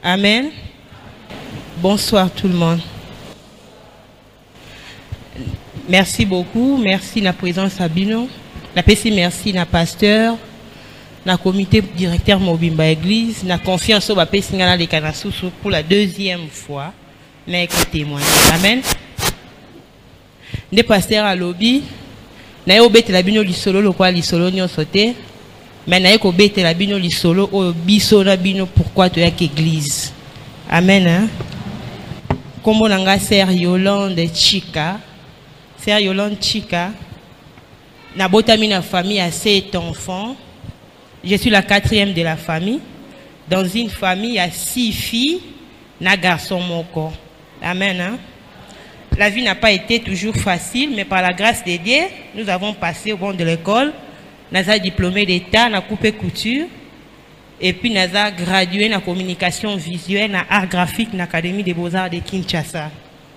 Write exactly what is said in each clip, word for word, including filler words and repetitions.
Amen. Bonsoir tout le monde. Merci beaucoup. Merci de la présence à Bino. La P C merci na pasteur, na comité directeur Mobimba Église, na confiance au P C ngana le Kanasusu pour la deuxième fois. Na témoigner. Amen. Des pasteurs à lobby, na yo bete la bino li solo lo kwa li solo nyo sote. Mais na ko bete la bino li solo o biso na bino pourquoi to yak église. Amen. Hein? Kombo nanga Sœur Yolande Chika. Sœur Yolande Chika. Na botami na famille à sept enfants. Je suis la quatrième de la famille. Dans une famille à six filles, na garçon moko. Amen. Hein? La vie n'a pas été toujours facile, mais par la grâce de Dieu, nous avons passé au bon de l'école. Nous avons diplômé d'État, nous avons coupé couture. Et puis nous avons gradué en communication visuelle, en art graphique, dans l'Académie des Beaux-Arts de Kinshasa.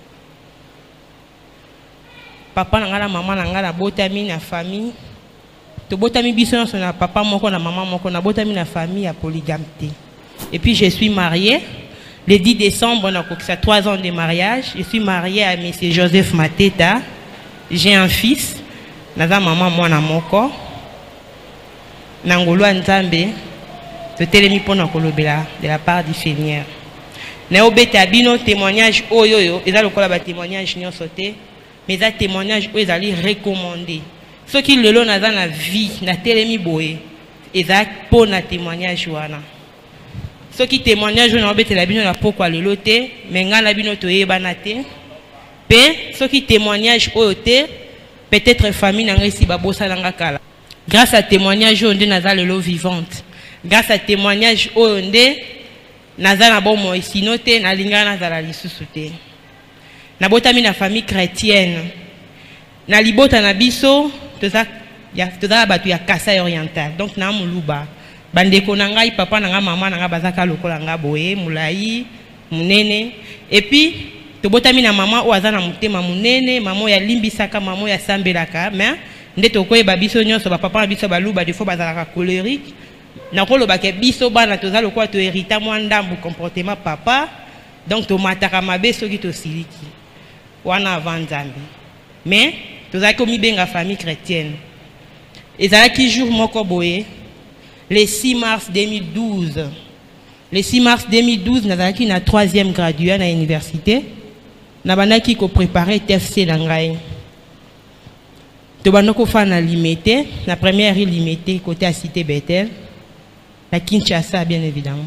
Papa et maman na botami na famille. To botami biso na papa moko na maman moko na botami na famille à polygamie. Et puis je suis mariée. Le dix décembre, on a trois ans de mariage. Je suis mariée à M. Joseph Mateta. J'ai un fils. Naza maman moi na moko. Nangolo Nzambe. Je télémi pour kolobela de la part du Seigneur. Na obete abino témoignage oyoyo. Eza lokola ba témoignage nyo sauté. Mais eza témoignage oyo ezali recommandé. Ceux qui le long naza na vie na télémi boye. Eza po na témoignage wana. Ceux qui témoignent, je n'ai pas la bino na pourquoi le loté, mais nga la bino to yebanate. Pe ceux qui témoignent au yoté, peut-être famille n'anga si babosa n'anga kala. Grâce à témoignage on dit naza le lot vivante. Grâce à témoignage on dit naza na bon moi sinote na linga naza la lisusuté. Na botami na famille chrétienne. Na libota na biso toza ya toza batu ya Kasai oriental. Donc na muluba. Bandeko nangai papa nanga mama nanga bazaka lokola nga boye mulai munene et puis to botami na mama o azana mutema munene mama ya limbisaka mama ya sambelaka mais ndeto koyeba biso nyonso ba papa biso baluba des fois bazalaka colérique na koloba ke biso bana toza lokola to hérita mwa ndambu comportement papa donc to mataka mabe soki to siliki wana avant Nzambe mais toza ko mibenga famille chrétienne ezalaki jour moko boye. Le six mars deux mille douze, le six mars deux mille douze, nous avons na troisième gradué à l'université. Nous avons préparé T F C Langai. Nous avons fait na limité, la première limité côté à Cité Bethel, la Kinshasa bien évidemment.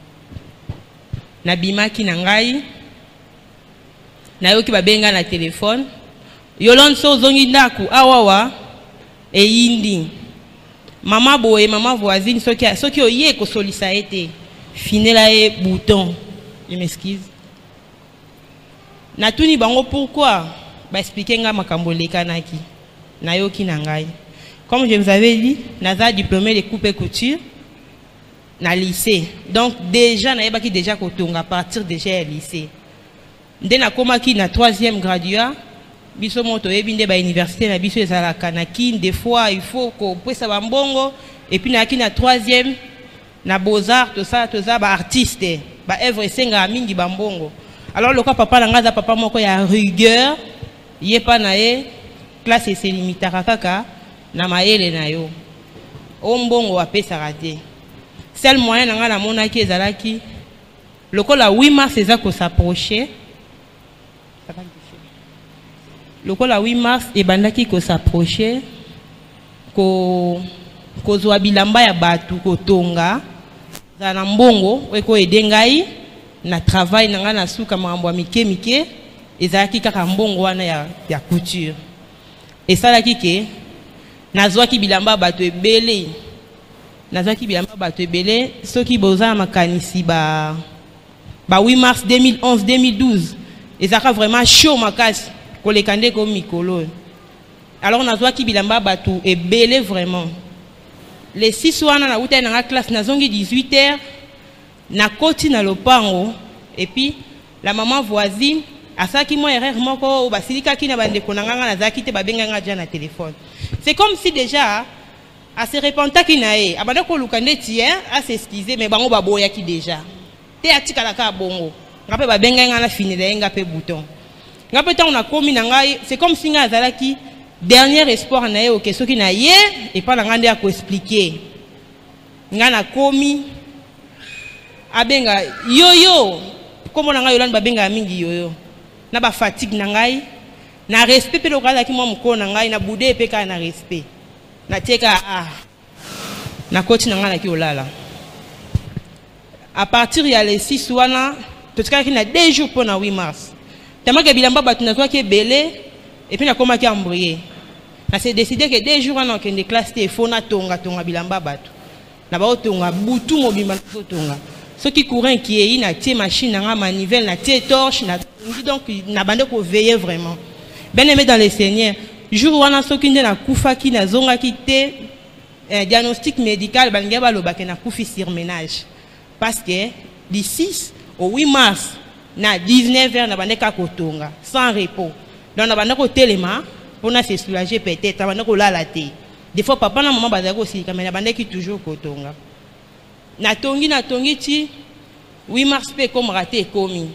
Na bimaki nangai, na yoki babenga na téléphone. Yolande so zongi ndaku awawa e yindi. Maman boye, maman voisine, ceux qui ceux qui ont yé ko solisa été finela e bouton. Je m'excuse. Na tuni bango pourquoi? Ba expliquer nga makambo lekanaki. Na yoki na ngai. Comme je vous avais dit, naza diplômé de coupe et couture na lycée. Donc déjà na yebaki déjà kotonga à partir déjà à lycée. Nde na komaki na troisième graduat. Biso moto ebinde ba université na biso ezalaka na kin des fois il faut ko pesa ba mbongo et puis na kin na troisième na beaux-arts tout ça tout ça ba artiste ba œuvre senga mingi ba mbongo. Alors le quoi papa nanga za papa moko ya rigueur yepa na e classe se limitaka kaka na maele na yo o mbongo apesa raté. Seul moyen nanga na monaki ezalaki lokola huit mars eza ko s'approcher. Le col à huit mars et bandaki ko s'approcher ko ko zo bilamba ya batu ko tonga za na mbongo we ko edengai na travail nanga na suka mambo mike mike ezaki kaka mbongo wana ya ya couture et ça la kike nazwaki bilamba batu ebele nazwaki bilamba batu ebele soki boza makanisi ba ba huit mars deux mille onze deux mille douze ezaka vraiment chaud makasi. Alors on a besoin qui bilamba batu et belé vraiment. Les six wana na uta na classe na zongi dix-huit heures na koti na lopango et puis la maman voisine asaki mo erreur moko basilika ki na bande konanga na zaki te babenga nga na téléphone. C'est comme si déjà à se répenta ki na e abanda ko lukande tien à s'excuser mais bango baboya ki déjà. te atika la ka bongo ngape ba benga ngana fini de ngape bouton ngape ta on a commis na ngai c'est comme si nga azalaki dernier espoir na ye o keso ki na ye et pas la ngande ya ko expliquer ngana commis abenga yoyo comme on a ngai yolanda benga mingi yoyo na ba fatigue na ngai na respect pe lokala ki mo mko na ngai na bude pe ka na respect na teka ah na koti na ngai na ki olala à partir ya les six wana to tika ki na deux jours pour na huit mars tellement que bilamba batu na kwa ki belé et puis na koma ki embrouiller na c'est décidé que deux jours wana okende classe te faut na tonga tonga bilamba batu na ba otonga butu mobimba na tonga ce qui courant qui est na tie machine na manivelle na tie torche na donc na bande ko veiller vraiment bien aimé dans le Seigneur jour wana soki nde na kufa ki na zonga ki te eh, diagnostic médical bangia ba lobake na kufi sur ménage parce que du six au huit mars na dix-neuf heures na bande ka kotonga sans repos donc na bande ko telema pour na se soulager peut-être na bande ko lala te des fois papa na maman bazako aussi mais na bande ki toujours kotonga na tongi na tongi ti huit mars pe comme raté komi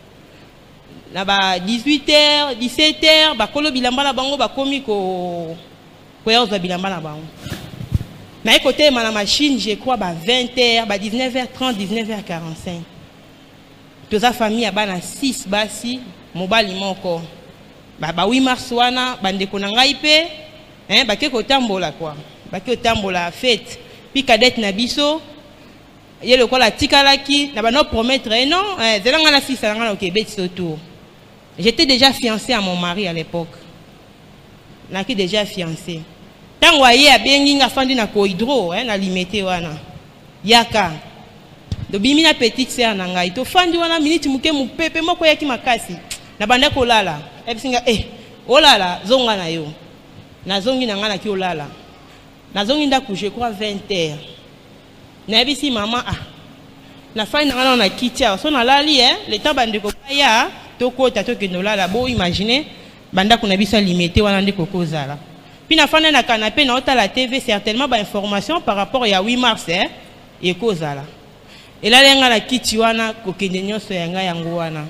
na ba dix-huit heures dix-sept heures ba kolo bilamba na bango ba komi ko ko yoza bilamba na bango na écoute ma la machine je crois ba vingt heures ba dix-neuf heures trente dix-neuf heures quarante-cinq toute sa famille a bana six basi mobali moko ba ba huit mars wana bande ko na ngai pe hein ba ke ko tambola quoi ba ke tambola fête puis cadette na biso ye le kola tikalaki na ba no promettre non eh zelanga na six nga na Québec surtout. J'étais déjà fiancée à mon mari à l'époque. Naki déjà fiancée. Tant voyez à bengi nga fandi na ko hydro hein na limité wana. Yaka. Do bimi na petite sœur na ngai to fandi wana minute muke mu pepe moko yaki makasi. Na banda ko lala. Ebisinga eh olala zonga na yo. Na zongi na nga na ki olala. Na zongi nda ku je crois vingt heures. Na ebisi maman ah. Na fandi na na kitia so na lali hein le temps bande ko ya toko tato ke no lala bo imaginer banda kuna biso limité wana ndiko kozala. Puis na fandi na canapé na ota la T V certainement ba information par rapport ya huit mars hein et kozala. Et là lenga na kiti wana ko kende nyoso yanga yango wana.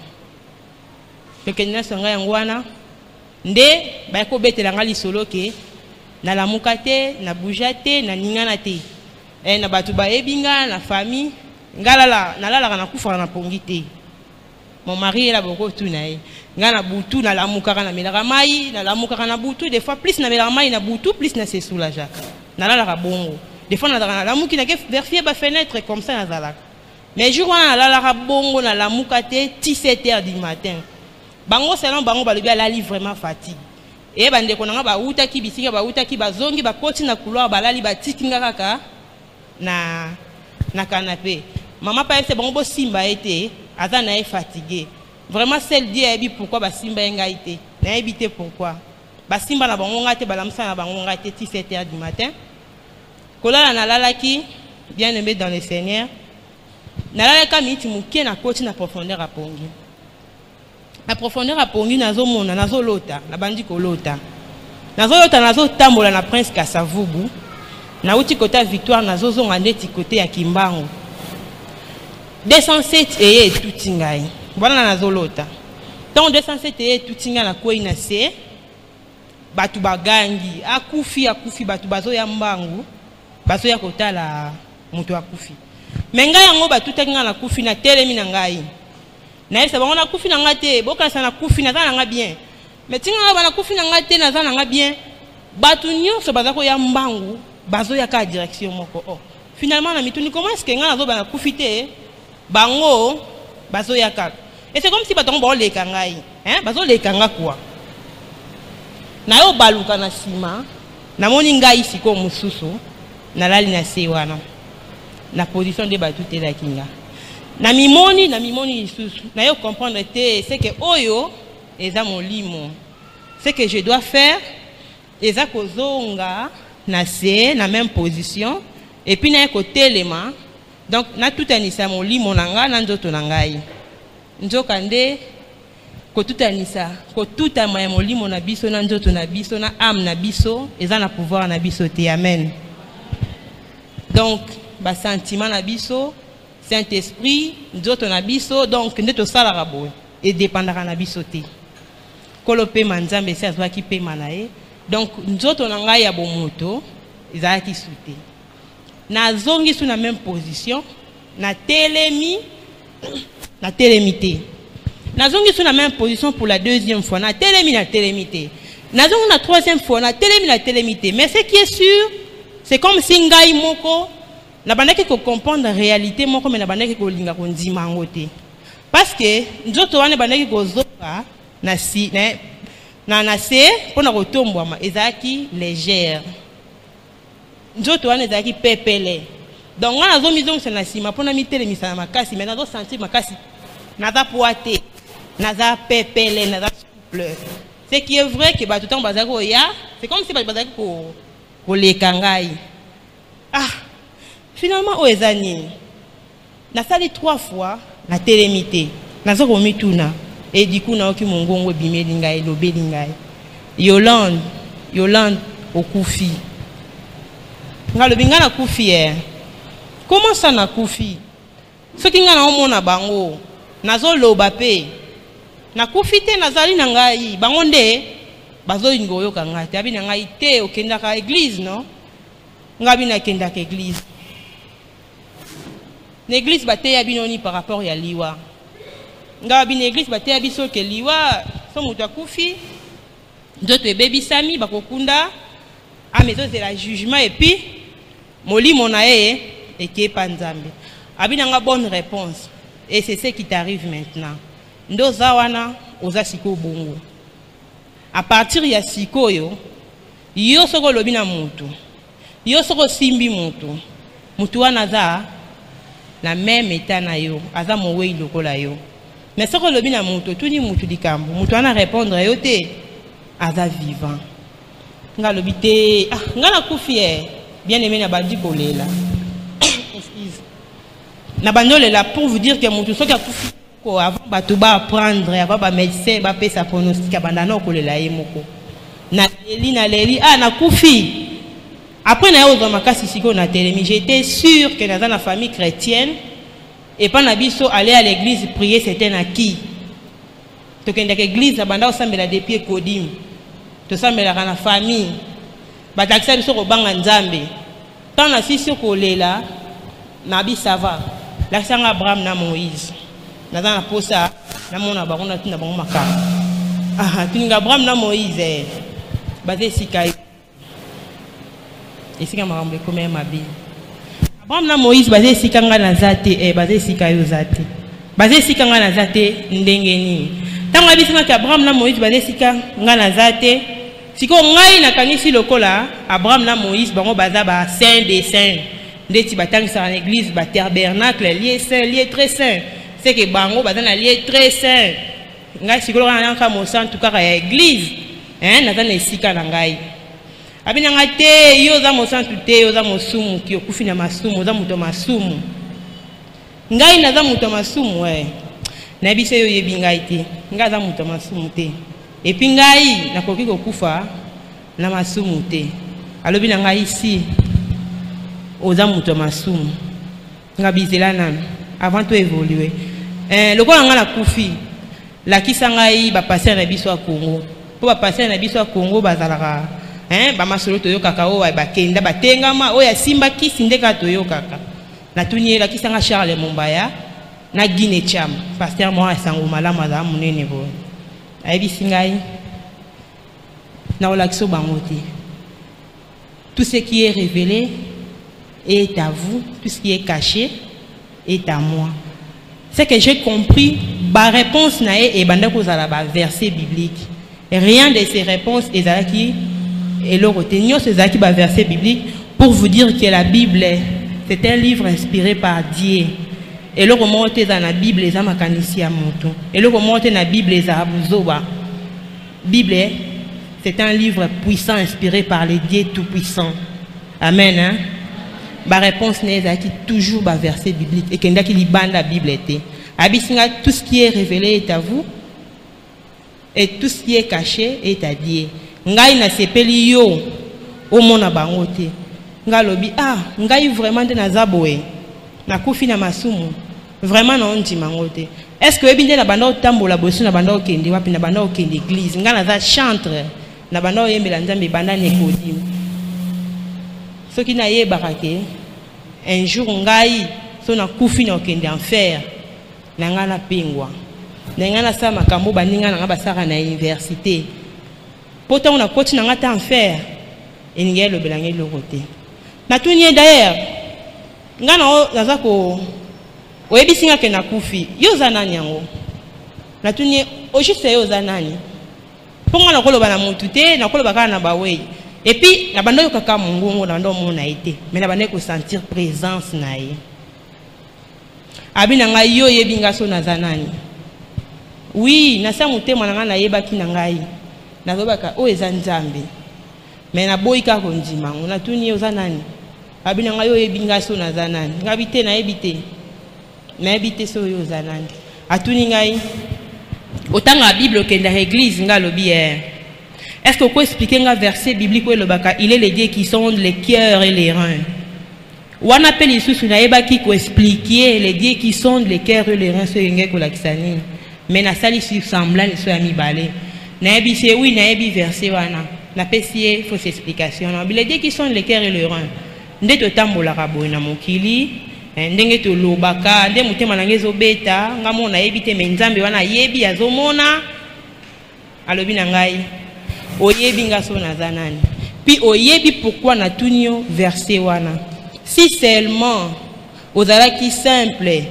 Ko kende nyoso yanga yango wana nde ba ko betela ngali solo ke na la mukate na boujate na ningana te. Eh na batu ba ebinga na famille ngala la na la na kufa na pongite. Mon mari est là beaucoup tout naï. Ngana butu na la mukaka na melaka mai na la mukaka na butu des fois plus na melaka mai na butu plus na se soulager. Na la la bongo. Des fois na la muki na ke vérifier ba fenêtre comme ça na zala. Mais jour na la la bongo na la mukate dix-sept heures du matin. Bango selon bango ba lebia la li vraiment fatigue. Et bande ko nga ba uta ki bisinga ba uta ki ba zongi ba koti na couloir ba la li ba tikinga kaka na na canapé. Maman pa c'est bon bo simba été Aza na fatigué. Vraiment celle dit ebi pourquoi ba simba nga été. Na ebité pourquoi. Ba simba na bango ngate ba lamsa na bango ngate dix-sept heures du matin. Kola na lalaki bien aimé dans le Seigneur. Na lalaka miti mukie na koti na profondeur a pongi. Na profondeur a pongi nazo mona nazo lota, na bandi ko lota. Nazo lota nazo tambola na Prince Kasavubu. Na uti kota Victoire nazo zonga ndeti côté ya Kimbango. deux cent sept et tout tingai. Voilà na zolota. Donc deux cent sept et tout tinga na ko ina se. Batu bagangi, akufi akufi batu bazo ya mbangu. Bazo ya kotala mutu akufi. Menga yango batu tenga na kufi na telemi na ngai. Na esa bango na kufi na ngate, boka sana kufi na nga bien. Mais tinga ba na kufi na ngate na za nga bien. Batu nyonso bazako ya mbangu, bazo ya ka direction moko. Oh. Finalement na mituni comment est-ce que nga nazo ba na kufi te? Bango bazo yaka et c'est comme si batongo ba le kangai hein bazo le kanga quoi na yo baluka na sima na moni ngai siko mususu na lali na se wana na position de batu te la kinga na mimoni na mimoni isusu na yo comprendre te c'est que oyo eza molimo c'est que je dois faire eza kozonga na se na même position et puis na ko telema. Donc, na tout anissa mon lit mon anga na nzoto nangai. Nzoka nde ko tout anissa, ko tout amaya mon lit mon abiso na nzoto na biso na âme na biso, eza na pouvoir na biso te amen. Donc, ba sentiment na biso, Saint-Esprit, nous autres na biso, donc nous sommes salara boy et dépendra na biso te. Kolope manzambe c'est azwa ki pe manae. Donc nous autres on a ya bomoto, ils a qui souté. Na zongi sous la même position, na télémi, na télémité. Na zongi sous la même position pour la deuxième fois, na télémi na télémité. Na zongi la troisième fois, na télémi na télémité. Mais ce qui est sûr, c'est comme si ngai moko na bandaki ko comprendre la réalité moko mais na bandaki ko linga ko ndima ngote. Parce que nous autres on bandaki ko zoka na si na na na se pour na kotombwa ma ezaki légère. Nous autres on ezaki pepele. Donc on a zomi zongi na sima pour na mitele misana makasi mais na zo sentir makasi na za poate na za pepele na za souple. Ce qui est vrai que ba tout temps bazaki ko ya, c'est comme si ba bazaki ko ko lekangai. Ah, finalement, au ezani, na sali trois fois, na télémité, na zoko mituna, et du coup, na oki mongongo bime lingai, lobe lingai. Yolande, Yolande, au koufi. Nga le binga na koufi, eh. Comment ça na koufi? Ce qui nga na omo na bango, na zo loba pe, na koufi te na zali na ngai, bango nde, bazo ingo yoka ngai, te abi na ngai te, okenda ka église, non? Ngabi na kenda ka église. L'église bate ya binoni par rapport ya liwa. Ngabi na église bate ya biso ke liwa, so mutu akufi, d'autres baby sami bakokunda, a maison de la jugement et puis moli monae et qui est panzambe. Abi na nga bonne réponse. Et c'est ce qui t'arrive maintenant. Ndo zawana oza siko bongo. À partir ya siko yo, yo soko lobi na mutu. Yo soko simbi mutu. Mutu wana za la même état na yo, aza mowe lokola yo. Mais soko lobi na mutu, tout ni mutu dikambo. Mutu wana répondre yo te aza vivant. Nga lobi te, ah, nga na kufi bien aimé na bandi kolela. Excuse. Na bandole là pour vous dire que mutu soki akufi ko avant bato ba apprendre, avant ba médecin ba pe sa pronostic abandana kolela ye moko. Na leli na leli ah na kufi. Après, j'étais sûr que dans la famille chrétienne, et pas Nabiso aller à l'église prier, c'était à qui? Tu as l'église, tu as des pieds kodim, tu as la famille, tu as des Nzambe. Tant que tu as là, Nabi ça va. Là, c'est Abraham na Moïse. Dans la posa, na mon abaron na tina bon maka. Ah, tu as Abraham na Moïse. Basé Sikaï. Et c'est comme un peu comme ma vie. Abraham na Moïse basé si kanga na zate eh basé si kayo zate. Basé si kanga na zate ndengeni. Tanga bisima ka Abraham na Moïse basé si kanga na zate. Siko ngai na kanisi lokola Abraham na Moïse bango baza ba saint des saints. Ndeti batangisa en église ba tabernacle lié saint lié très saint. C'est que bango baza na lié très saint. Ngai siko na nka mo sant tout cas ya église. Hein na zana esika na ngai. Abinanga te yo za mosantu te yo za mosumu ki okufi na masumu za muto masumu ngai na za muto masumu eh na bise yo yebi ngai te ngai za muto masumu te et puis ngai na koki kokufa na masumu te alobi na ngai ici oza muto masumu ngabizela nana avant to évoluer eh lokola nga na kufi la kisangai ba passer na biso a Congo po ba passer na biso a Congo bazalaka hein ba masolo to yo kaka o ba kenda ba tengama o ya simba kisi ndeka to yo kaka na tuniela kisanga Charles Mombaya na Guinée Cham pasteur moi sango malama za munene bo ayebi singai na olakso bangote tout ce qui est révélé est à vous, tout ce qui est caché est à moi. C'est que j'ai compris ba réponse na e banda ko za ba verset biblique et rien de ces réponses ezalaki et le retenir ces acquis bas verset biblique pour vous dire que la Bible c'est un livre inspiré par Dieu et le remonter dans la Bible les amakanisi à monto et le remonter dans la Bible les abuzoba Bible c'est un livre puissant inspiré par les dieux tout puissants. Amen hein. Ma réponse n'est qui toujours bas verset biblique et qu'il y a qui libande la Bible était abisinga tout ce qui est révélé est à vous et tout ce qui est caché est à Dieu. Ngai na sepeli yo o mona bango te ngai lobi ah ngai vraiment de nazaboe nakufi na masumu vraiment na ondima ngote. Est-ce que ebinde na banda otambola bosu na banda okende wapi na banda okende église ngana za chantre na banda oyembela nzambe banda Nicodime. Soki na yebaka ke un jour ngai so na kufi na okende enfer na ngana pengwa na ngana sa makambo baninga na basaka na université pourtant on a koti na ngata enfer eninga lo belange lo côté na tunye d'ailleurs ngana o naza ko oyebisinga ke na kufi yo za nani yango na tunye o juste yo za nani ponga na koloba na mutu te na koloba kana na bawe. Et puis, la bande de kaka mongongo dans le monde a été, mais la bande de sentir présence naïe. Abinanga yo yebinga so nazanani. Oui, na sa mute mananga na yeba ki nangai. Na zobaka o ezanzambe. Mais na boyika konjima, on tuni ozanani. Abinanga yo yebinga so nazanani. Ngabite na ebite. Na ebite so yo zanani. Atuni ngai. Autant la Bible que dans l'église ngalobi hier. Est-ce que vous pouvez expliquer un verset biblique où il est les dieux qui sondent les cœurs et les reins? Ou on appelle Jésus sur naïba qui peut expliquer les dieux qui sondent les cœurs et les reins sur une guerre qui mais na sali sur semblant sur ami balé. Naïbi c'est oui naïbi verset wana. Na pesier fausse explication. Les dieux qui sondent les cœurs et les reins. Ndé to tambola rabo na mokili. Ndenge to lobaka ndé mutema nangezo beta ngamo na yebite menzambe wana yebi azomona alobi na ngai. Oyebi nga so nazanani. Puis oyebi pourquoi na tunio verset wana. Si seulement ozala qui simple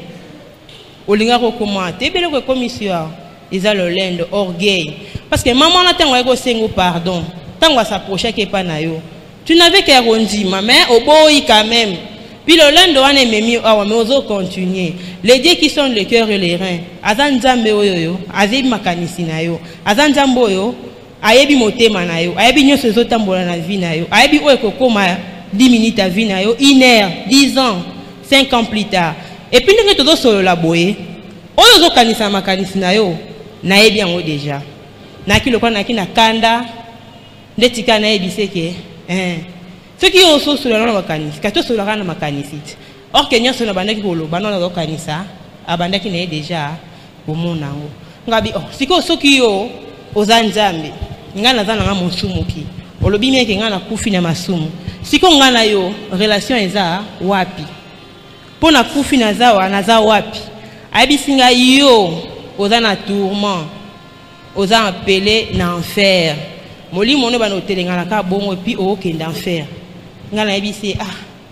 olinga ko commenter ebele ko commission eza lolendo orgueil parce que maman na tango eko sengo pardon tango s'approcher ke pa na yo tu n'avais qu'à rondima mais oboyi quand même puis lolendo wana memi awa mais ozo continuer les dieux qui sont le cœur et les reins azanzambe oyoyo azebi makanisi na yo azanzambe oyo ayebi motema na yo ayebi nyonso ezotambola na vie na yo ayebi oyo ekokoma dix minutes à vie na yo une heure dix ans cinq ans plus tard et puis ndenge tozosolola boye oyo ozokanisa makanisi na yo nayebi yango déjà naki lokwa naki na kanda nde tika nayebi seke eh soki yo ososolola na makanisi kati osolola na makanisi or ke nyonso na bandaki koloba na ozokanisa abandaki na ye déjà komona yango ngabi oh siko soki yo oza nzambe ngana za na mosumuki olobi meke ngana kufi na masumu siko ngana yo relation eza wapi pona kufi na za wana za wapi abisinga yo oza na tourment oza appelé na enfer molimo no bana otelenga na ka bongo puis okende enfer ngana ebisi ah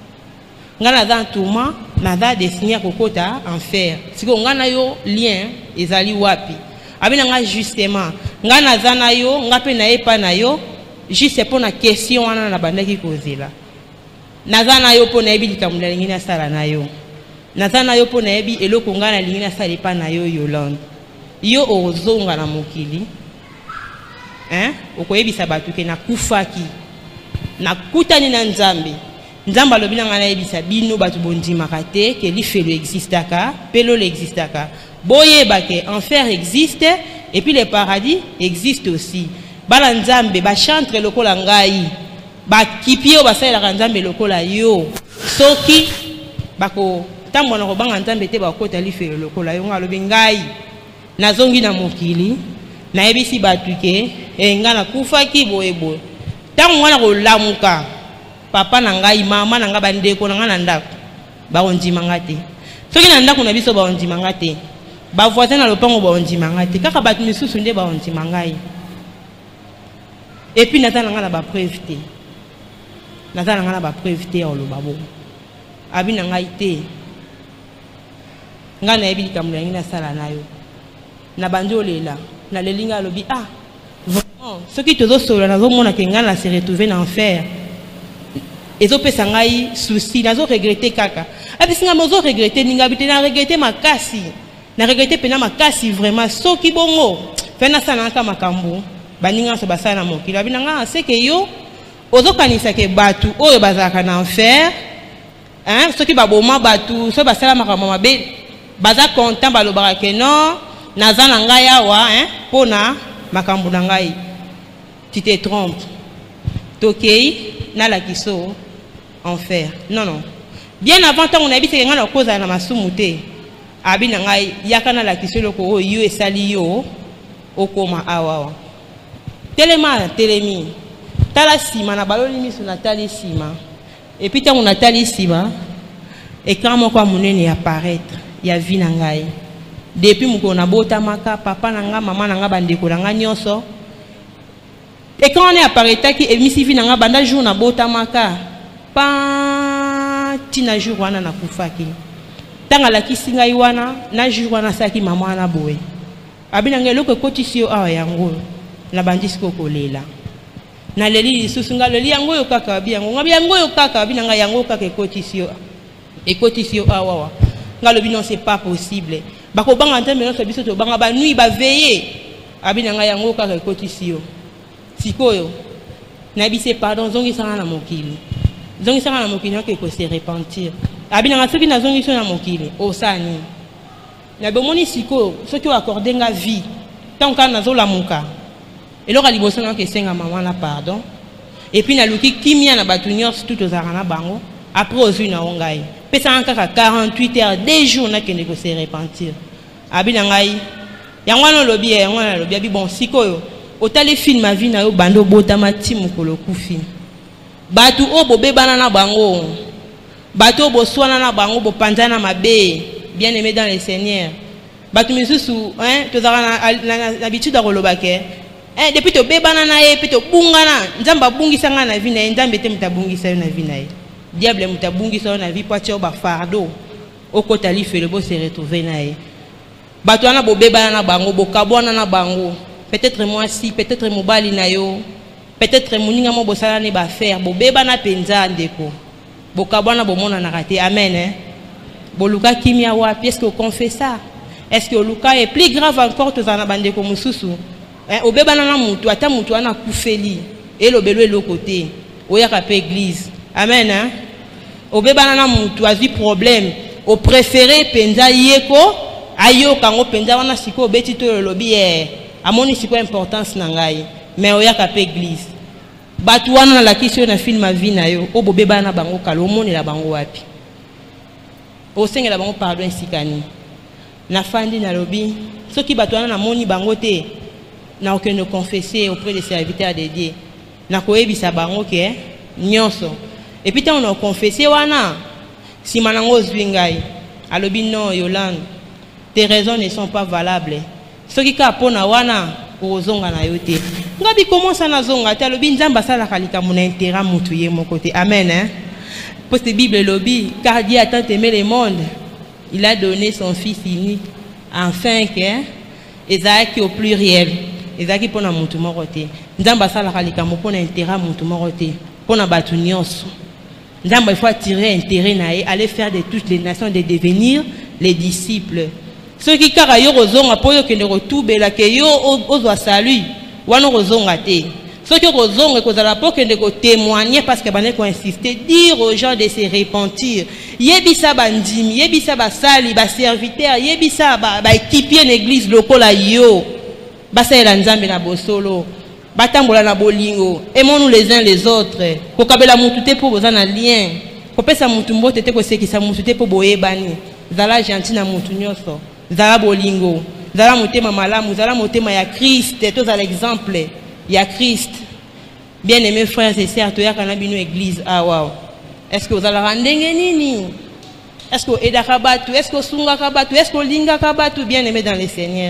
ngana za tourment na za destiné kokota enfer siko ngana yo lien ezali wapi abina nga justement nga nazana yo nga pe na epa na yo juste pour na question wana na bandaki kozela nazana yo po na ebi likamula lingi na sala na yo nazana yo po na ebi eloko nga na lingi na sala epa na yo Yolande yo ozonga na mokili hein okoyebisa batu ke na kufaki na kutani na nzambe nzambe alobi na nga na yebisa bino batu bondimaka te ke lifelo existaka pelo l'existaka boyeba ke enfer existe et puis le paradis existe aussi bala nzambe ba chantre lokola ngai ba kipio basala nzambe lokola yo soki bako tambo na kobanga nzambe te bakota lifelo lokola yo ngalobi ngai nazongi na mokili na ebisi batuke enga na kufaki boyebo tango wana ko lamuka papa na ngai mama na nga bandeko na nga na ndako ba ondima ngate soki na ndako na biso ba ondima ngate ba voisin na lopango ba ondima ngate kaka batu misusu nde ba ondima ngai et puis natana nga na ba preuve te natana nga na ba preuve te olo babo abi na ngai te nga na ebili kamula ngina sala nayo na banjo lela na lelinga lobi ah vraiment ce qui te zo solo na zo mona ke nga na se retrouver en enfer ezo pesa ngai souci na zo regretter kaka abi singa mozo regretter ninga bité na regretter makasi na regretter pena makasi vraiment soki bongo fena sana ka makambo baninga so basana mokili abi nga c'est que yo ozo kanisa ke batu oyo bazaka na enfer hein soki baboma batu so basala makambo mabe baza content balobaka ke non naza na ngai awa hein pona makambo na ngai tu te trompes tokei na la kiso enfer non non Bien avant tant on a dit que ngana cause na masumuté. Abi na ngai yakana la kisolo ko yo esali yo okoma awa. Telema telemi. Tala sima na baloli miso na tali sima. Et puis tant on a tali sima et quand mon quoi monene apparaître, il y a vie na ngai. Depuis mon on a bota maka papa nanga maman nanga bandeko nanga nyonso. Et quand on est apparaître qui emisi vie nanga banda jour na bota maka pa tina jour wana na kufaki. Tanga la kisinga iwana na jour wana saki maman na boye. Abina ngelo ko kotisio awa yango na bandisiko kolela. Na leli susunga leli yango yo kaka bi yango ngabi yango yo kaka abina nga yango kaka kotisio. Et kotisio awa. Ngalobi non c'est pas possible. Bako banga ntembe no biso to banga ba nuit ba veiller. Abina nga yango kaka kotisio. Sikoyo. Na bise pardon zongi sanga na mokili. Zongi sanga na mokili ko ko se repentir. Abina nga soki na zongi so na mokili osani. Na bomoni sikoyo soki o accorder nga vie. Tant ka na zo la muka. Et là, il y a des gens qui pardon. Et puis, il y a des gens qui ont tout aux arana bango. Après, aux une ongaï. Puis, ça a quarante-huit heures, des jours, qui ne se repentir. Abinangaï. Il y a un lobby, il y a un lobby. Bon, si quoi, au téléfilm, ma vie, na bando botama timu kolo kufi. Batu obo be banana bango. Batu obo swanana bango bo panzana mabe. Bien aimé dans le Seigneur. Batu misusu, hein, tu as l'habitude de rolobake. Eh, depuis to be banana e puis to bungana nzamba bungisa nga na vie na nzambe te mutabungisa na vie na e diable mutabungisa na vie poache ba fardo okotali fele bo se retrouver na e bato wana bo be banana bango bo kabwana na bango peut-être moi si peut-être mobali na yo peut-être muninga mo bo sala ne ba faire bo be bana penza ndeko bo kabwana bo mona na raté amen hein bo luka kimia wapi est-ce que confesse ça est-ce que luka est plus grave encore to zana bandeko mususu. Au bébana mutu ata mutu ana kufeli et le belo le côté oya ka pe église amen hein au bébana mutu azi problème au préféré penza yeko ayo kango penza wana siko beti to lobi e amoni siko importance na ngai mais oya ka pe église batu wana la kisio na film vie na yo o bébana bango kalo moni la bango wapi o senga la bango pardon sikani na fandi na lobi soki batu wana na moni bango te n'a aucun confessé auprès des serviteurs de Dieu. N'a pas eu sa banque, nyonso. Et puis on a confessé wana. Si manango zwingai, alobi non Yolande, tes raisons ne sont pas valables. Ce qui ka pona wana ozonga na yote. Ngabi comment ça na zonga? Ta lobi nzamba sala kalika mon intérêt mutuye mon côté. Amen hein. Parce que Bible lobi, car Dieu a tant aimé le monde, il a donné son fils unique afin que Isaac au pluriel. Ezaki pona mutu moko te nzamba sala kalika mopona intérêt mutu moko te pona batu nyonso nzamba il faut attirer intérêt nae aller faire de toutes les nations de devenir les disciples ceux qui kara yo rozonga po yo kende rotubela ke yo ozwa salut wana rozonga te ceux qui rozonga kozala po kende ko témoigner parce que bane ko insister dire aux gens de se repentir yebisa bandimi yebisa basali ba serviteur yebisa ba équipier l'église lokola yo basa la nzambe na bosolo batambola na bolingo aimons-nous les uns les autres kokabela mutu te po bozana lien kopesa mutu mbote te kosekisa mutu te po boyebani zala gentil na mutu nyonso zala bolingo zala motema malamu zala motema ya Christ toza l'exemple ya Christ bien aimés frères et sœurs toyaka na bino église ah wow est-ce que vous allez rendre nini est-ce que edaka batu est-ce que sungaka batu est-ce que lingaka batu bien aimés dans le Seigneur.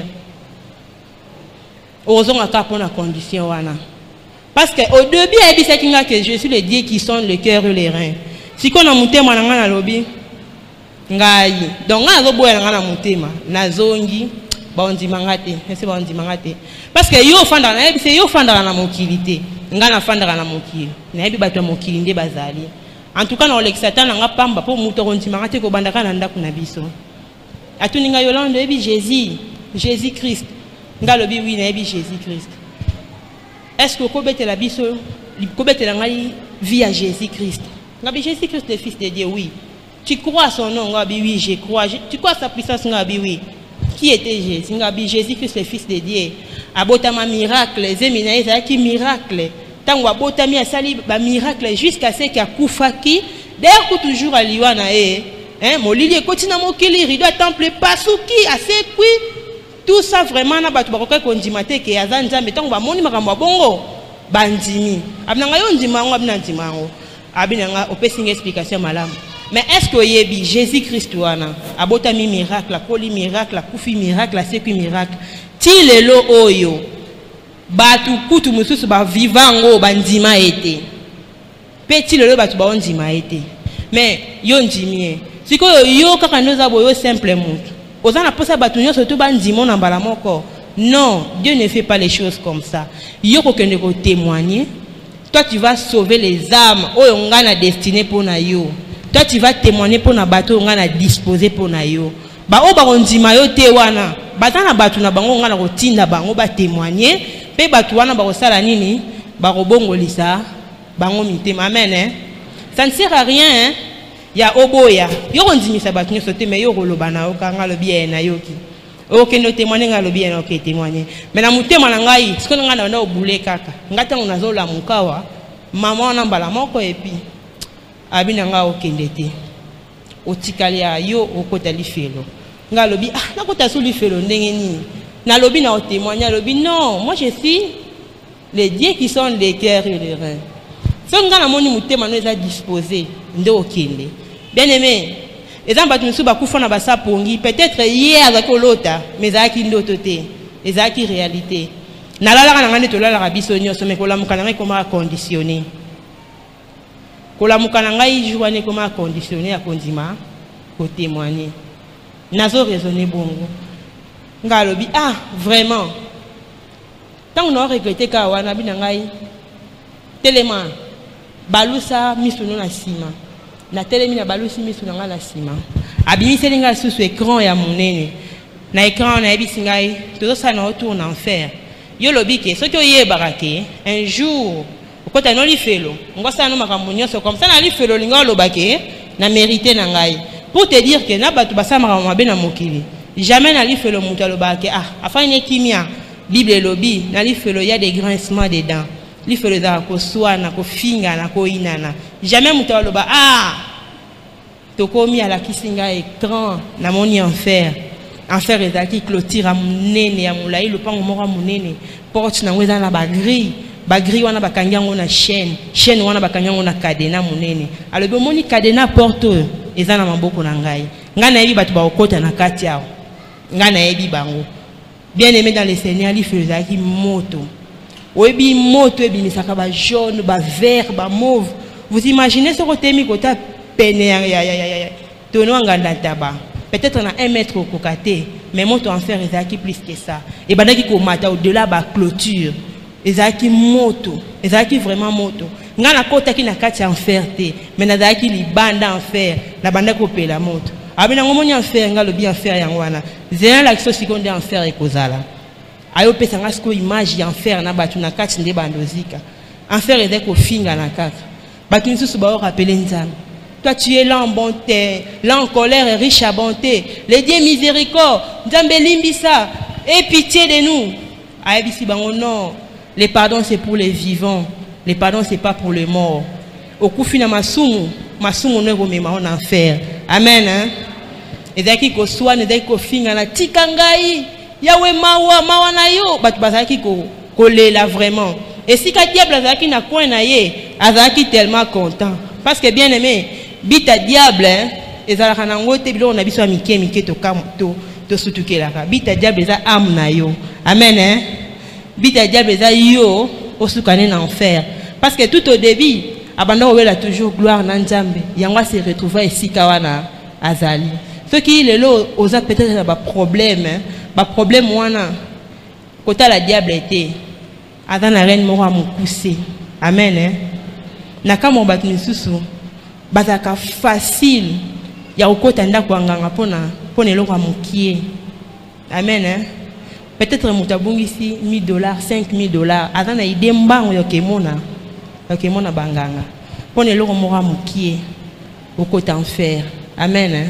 Osons à pour la condition wana. Parce que au début il dit que je suis le Dieu qui sonde le cœur et les reins. Si qu'on a monté moi na lobby ngai donc nga zo boya nga na motema na zongi ba ondima ngate c'est ba ondima ngate parce que yo fanda na c'est yo fanda na mokilité nga na fanda na mokili na yebi bato mokili nde bazali en tout cas na olexatan nga pamba po muto ondima ngate ko bandaka na ndako na biso atuninga Yolande yebi Jésus Jésus Christ ngalobi oui na Jésus Christ. Est-ce que kobete la biso kobete la ngai via Jésus Christ? Ngabi Jésus Christ le fils de Dieu oui. Tu crois à son nom ngabi oui je crois. Tu crois à sa puissance ngabi oui. Qui était Jésus? Ngabi Jésus Christ le fils de Dieu. Abotama miracle, zemina ezaki miracle. Tango abotami asali ba miracle jusqu'à ce qu'il a koufaki d'ailleurs que toujours à liwana e hein molili kotina mokili rido temple pasuki asekwi tout ça vraiment na batu bakoka kondimate ke azanja metango ba moni makambo bongo bandimi abinanga yo ndimango abina ndimango abinanga opesi une explication malamu. Mais est-ce que yebi Jésus Christ wana abotami miracle akoli miracle akufi miracle asekwi miracle ti lelo oyo batu kutu mususu ba vivango bandima ete petit lelo batu ba ondima ete mais yo ndimie siko yo kaka ndoza boyo simple mutu ozana posa batu nyo surtout bandimo na mbala moko. Non, Dieu ne fait pas les choses comme ça. Yo ko kende ko témoigner, toi tu vas sauver les âmes oyo ngana destiné pour na yo. Toi tu vas témoigner pour na bato ngana disposer pour na yo. Ba o ba ondima yo te wana batana batu na bango ngana ko tinda bango ba témoigner pe batu wana ba ko sala nini ba ko bongolisa bango mitema. Amen hein. Ça ne sert à rien hein. Ya oboya yo ondimisa batu nyo sote mais yo koloba na okanga lo bien na yoki. Ok no témoigner nga lo bien ok témoigner. Mais na mutema na ngai siko nga na obule kaka. Ngata unazola mukawa mama na mbala moko epi abina nga okende te. Otikali ya yo okota lifelo. Nga lobi ah nakota sou lifelo ndenge nini. Na lobi na témoigner lobi non, moi je suis les dieux qui sont les cœurs et les reins. So nga na moni mutema no eza disposé nde okende. Bien aimé, et dans battu nous bakufa na basa pongi peut-être hier avec lota mais zaki ndoto te ezaki réalité na la la ngane to la la biso nyoso me kola mukana ngai comment conditionner kola mukana ngai jouane comment conditionner a kondima ko témoigner nazo raisonner bongo ngalobi ah vraiment tant on a regretté ka wana bina ngai telema balusa misuno na sima na telemi na balusi misu na la sima abimisi linga susu écran ya monene na écran na ebisi ngai todo ça na retour en enfer yo lobike soki oyebaka ke un jour okota no lifelo ngosa no makambo nyonso comme ça na lifelo linga lobake na mérité na ngai pour te dire que na batu basama mabe na mokili jamais na lifelo mutu alobake ah afanye kimia bible lobi na lifelo il y a des grincements des dents lifelo za ko swana ko finga na ko inana jamais mutu aloba ah tokomi à la kisinga écran na moni enfer enfer ezaki clôture munene ya mulai lopango moko munene porte na ngweza na ba grille ba grille wana bakangango na chaîne chaîne wana bakangango na cadena munene alobi moni cadena porte eza na maboko na ngai ngana yebi batu ba okota na kati yao ngana yebi bango bien aimé dans le Seigneur li faisaki moto oyebi moto ebi misaka ba jaune ba vert ba mauve. Vous imaginez ce côté mi côté peine ya ya ya ya tono nganda taba peut-être on a un mètre au cocaté mais moto en fer ezaki plus que ça et bandaki ko mata au delà ba clôture ezaki moto ezaki vraiment moto ngana kota ki na kati en fer te mais na zaki li banda en fer na banda ko pela moto abina ngomoni en fer ngalo bien fer yango wana zéro la kiso seconde en fer ekozala ayo pesa ngasko image en fer na batu na kati nde bandozika en fer ezako finga na kaka batu nsusu ba rappeler nzambe. Toi tu es là en bonté, là en colère et riche à bonté. Les dieux miséricorde, Nzambe limbisa, aie pitié de nous. Aïbisi bango non, les pardons c'est pour les vivants, les pardons c'est pas pour les morts. Au kufina masumu, masumu ne remema en enfer. Amen hein. Ezaki ko swa ezaki ko finga na tikangai, yawe mawa mawa na yo, batu bazaki ko kolela vraiment. Et si ka diable azaki na coin na ye, azaki tellement content parce que bien aimé bita diable hein ezalaka na ngote bilo na biso amike mike to kam to to sutukelaka bita diable za âme na yo. Amen hein. Bita diable za yo osukane na enfer parce que tout au début abanda wela toujours gloire na Nzambe yango se retrouver ici kawana azali ce qui lelo oza peut-être ba problème hein ba problème wana kota la diable était avant la reine moko amukuse. Amen hein. Na kama batu misusu bazaka facile ya ukota ndako nganga pona pona eloko amukie. Amen hein. Peut-être mutabungi ici mille dollars cinq mille dollars azana ide mbango yokemona yokemona banganga pona eloko moko amukie ukota enfer. Amen hein.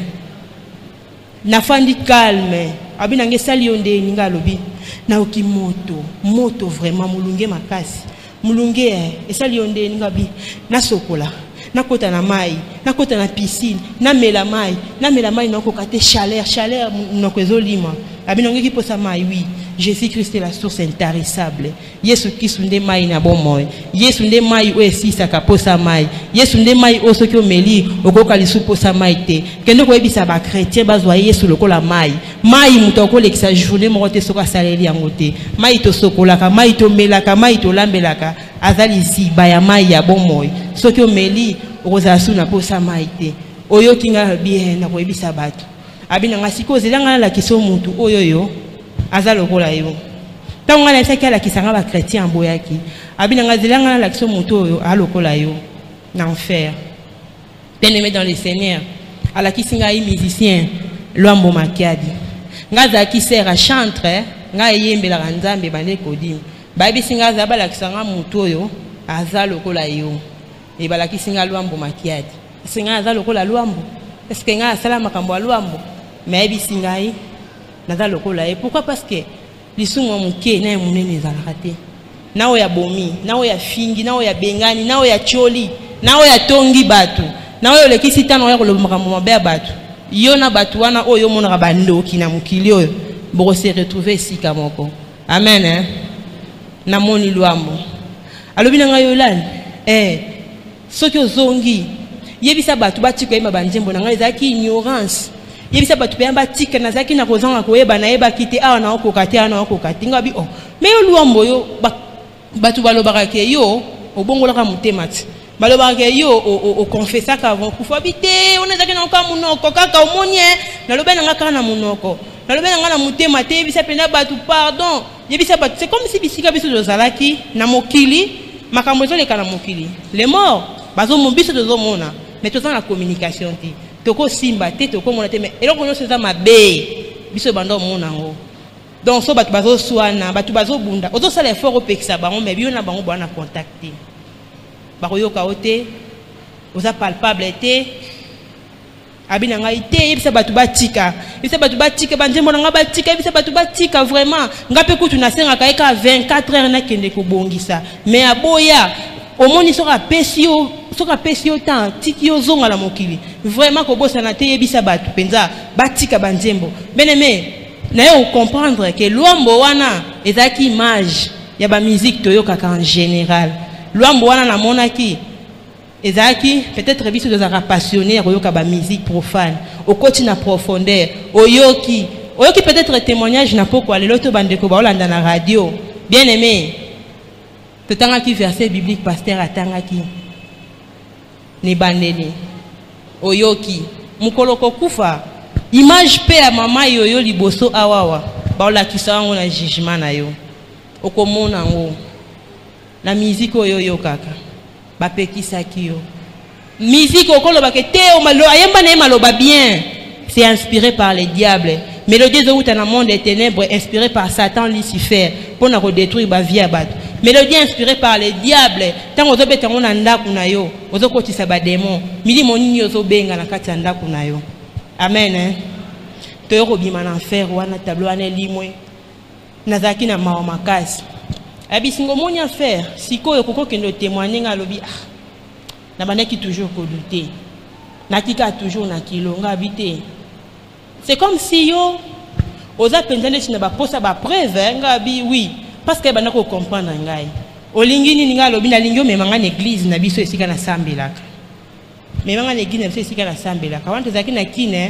Na fandi calme abina ngesali onde ninga lobi na okimoto moto vraiment mulunge makasi mulunge esali onde ninga bi na sokola na kota na mai na kota na piscine na mela mai na mela mai na ko kate chaleur chaleur na ko ezolima abinongi ki posa mai oui Jésus Christ est la source intarissable. Yesu Christ nde mai na bomoy. Yesu nde mai o esisa ka posa mai. Yesu nde mai o soki o meli okoka lisu posa mai te. Kendo ko ebisa ba chrétien bazwa Yesu lokola mai. Mai muto ko lekisa journée mo te soka saleli yango te. Mai to sokolaka, mai to melaka, mai to lambelaka. Azali ziba ya mai ya bomoy. Soki o meli okoza su na posa mai te. Oyo kinga bien na ko ebisa bato. Abina ngasiko zelanga la kiso mutu oyoyo. Azalo kola yo. Tant on a laissé qu'elle a qui s'en va chrétien en boyaki. Abina ngazilanga la kiso mutu alokola yo. L'enfer. Bien aimé dans le Seigneur. À la qui singa yi musicien Luambo Makiadi. Ngaza qui sert à chanter, nga yembe la nzambe bande kodim. Baby singa za bala qui sanga mutu yo azalo kola yo. E bala qui singa Luambo Makiadi. Singa azalo kola Luambo. Est-ce que nga sala makambo a Luambo? Mais bi singa yi nazalo kola. Et pourquoi? Parce que lisumu muke na munene za raté. Nao ya bomi, nao ya fingi, nao ya bengani, nao ya choli, nao ya tongi batu. Nao yo lekisi tano ya kolobaka mabe batu. Yo na batu wana oyo mona bandoki na mukili oyo boko se retrouver ici kamoko. Amen hein. Na moni Luambo. Alobi na ngayo lan eh soki ozongi yebisa batu batiko yema banjembo na ngayo zaki ignorance. Yebisa batu pe amba tika na zaki na kozanga koyeba na yeba kite awa na okokati awa na okokati ngabi oh me yo Luambo yo batu balobaka ke yo obongolaka mutema ti balobaka ke yo o confessaka avant kufa bite on ezaki na oka munoko kaka omonye na lobe na ngaka na munoko na lobe na ngana mutema te yebisa pena batu pardon yebisa batu c'est comme si bisika biso dozalaki na mokili makambo ezoleka na mokili les morts bazo mobiso dozomona mais toza na communication ti toko simba te toko mona te mais eloko nyonso eza mabe biso bando mona ngo donc so batu bazo swana batu bazo bunda ozo sala effort opekisa bango mais biona bango bana contacter bakoyoka ote oza palpable te abina ngai te yebisa batu batika yebisa batu batika banjembo na nga batika yebisa batu batika vraiment ngape kutu na senga kaeka vingt-quatre heures na kende ko bongisa mais aboya omoni soka pesio soka pesio tan tiki yo zonga la mokili vraiment ko bossa na te yebisa batu penza batika banjembo beneme na yo comprendre que Luambo wana ezaki image ya ba musique toyoka en général Luambo wana na monaki ezaki peut-être biso de zara passionné koyoka ba musique profane au côté na profondeur oyoki oyoki peut-être témoignage na poko lelo to bandeko ba olanda na radio bien aimé totanga ki verset biblique pasteur atanga ki ni bandeli oyoki mukoloko kufa image pe ya mama yoyo liboso awawa baola kisango na jugement na yo okomona ngo na musique oyo kaka bapekisa kiyo musique okoloba ke te o malo ayemba na maloba bien c'est inspiré par les diables mélodie de dans le monde des ténèbres inspiré par Satan Lucifer pour na détruire ba vie abatu mélodie inspirée par les diables tant ozo beta ngona ndaku na yo ozo kotisa ba démon milimo nini ozo benga na kati ya ndaku na yo amen hein to ko bima na enfer wana tableau ane limwe nazaki na mawa makasi abisingo moni affaire sikoyo koko kendo témoigner ngalobi ah na bandaki toujours ko douter nakika toujours na kilonga habité c'est comme si yo oza pendane china ba posa ba preuve ngabi oui parce que bana ko comprendre ngai olingi nini ngalobi na lingio memanga na église na biso esika na sambelaka memanga na église na biso esika na sambelaka wanto zaki na kine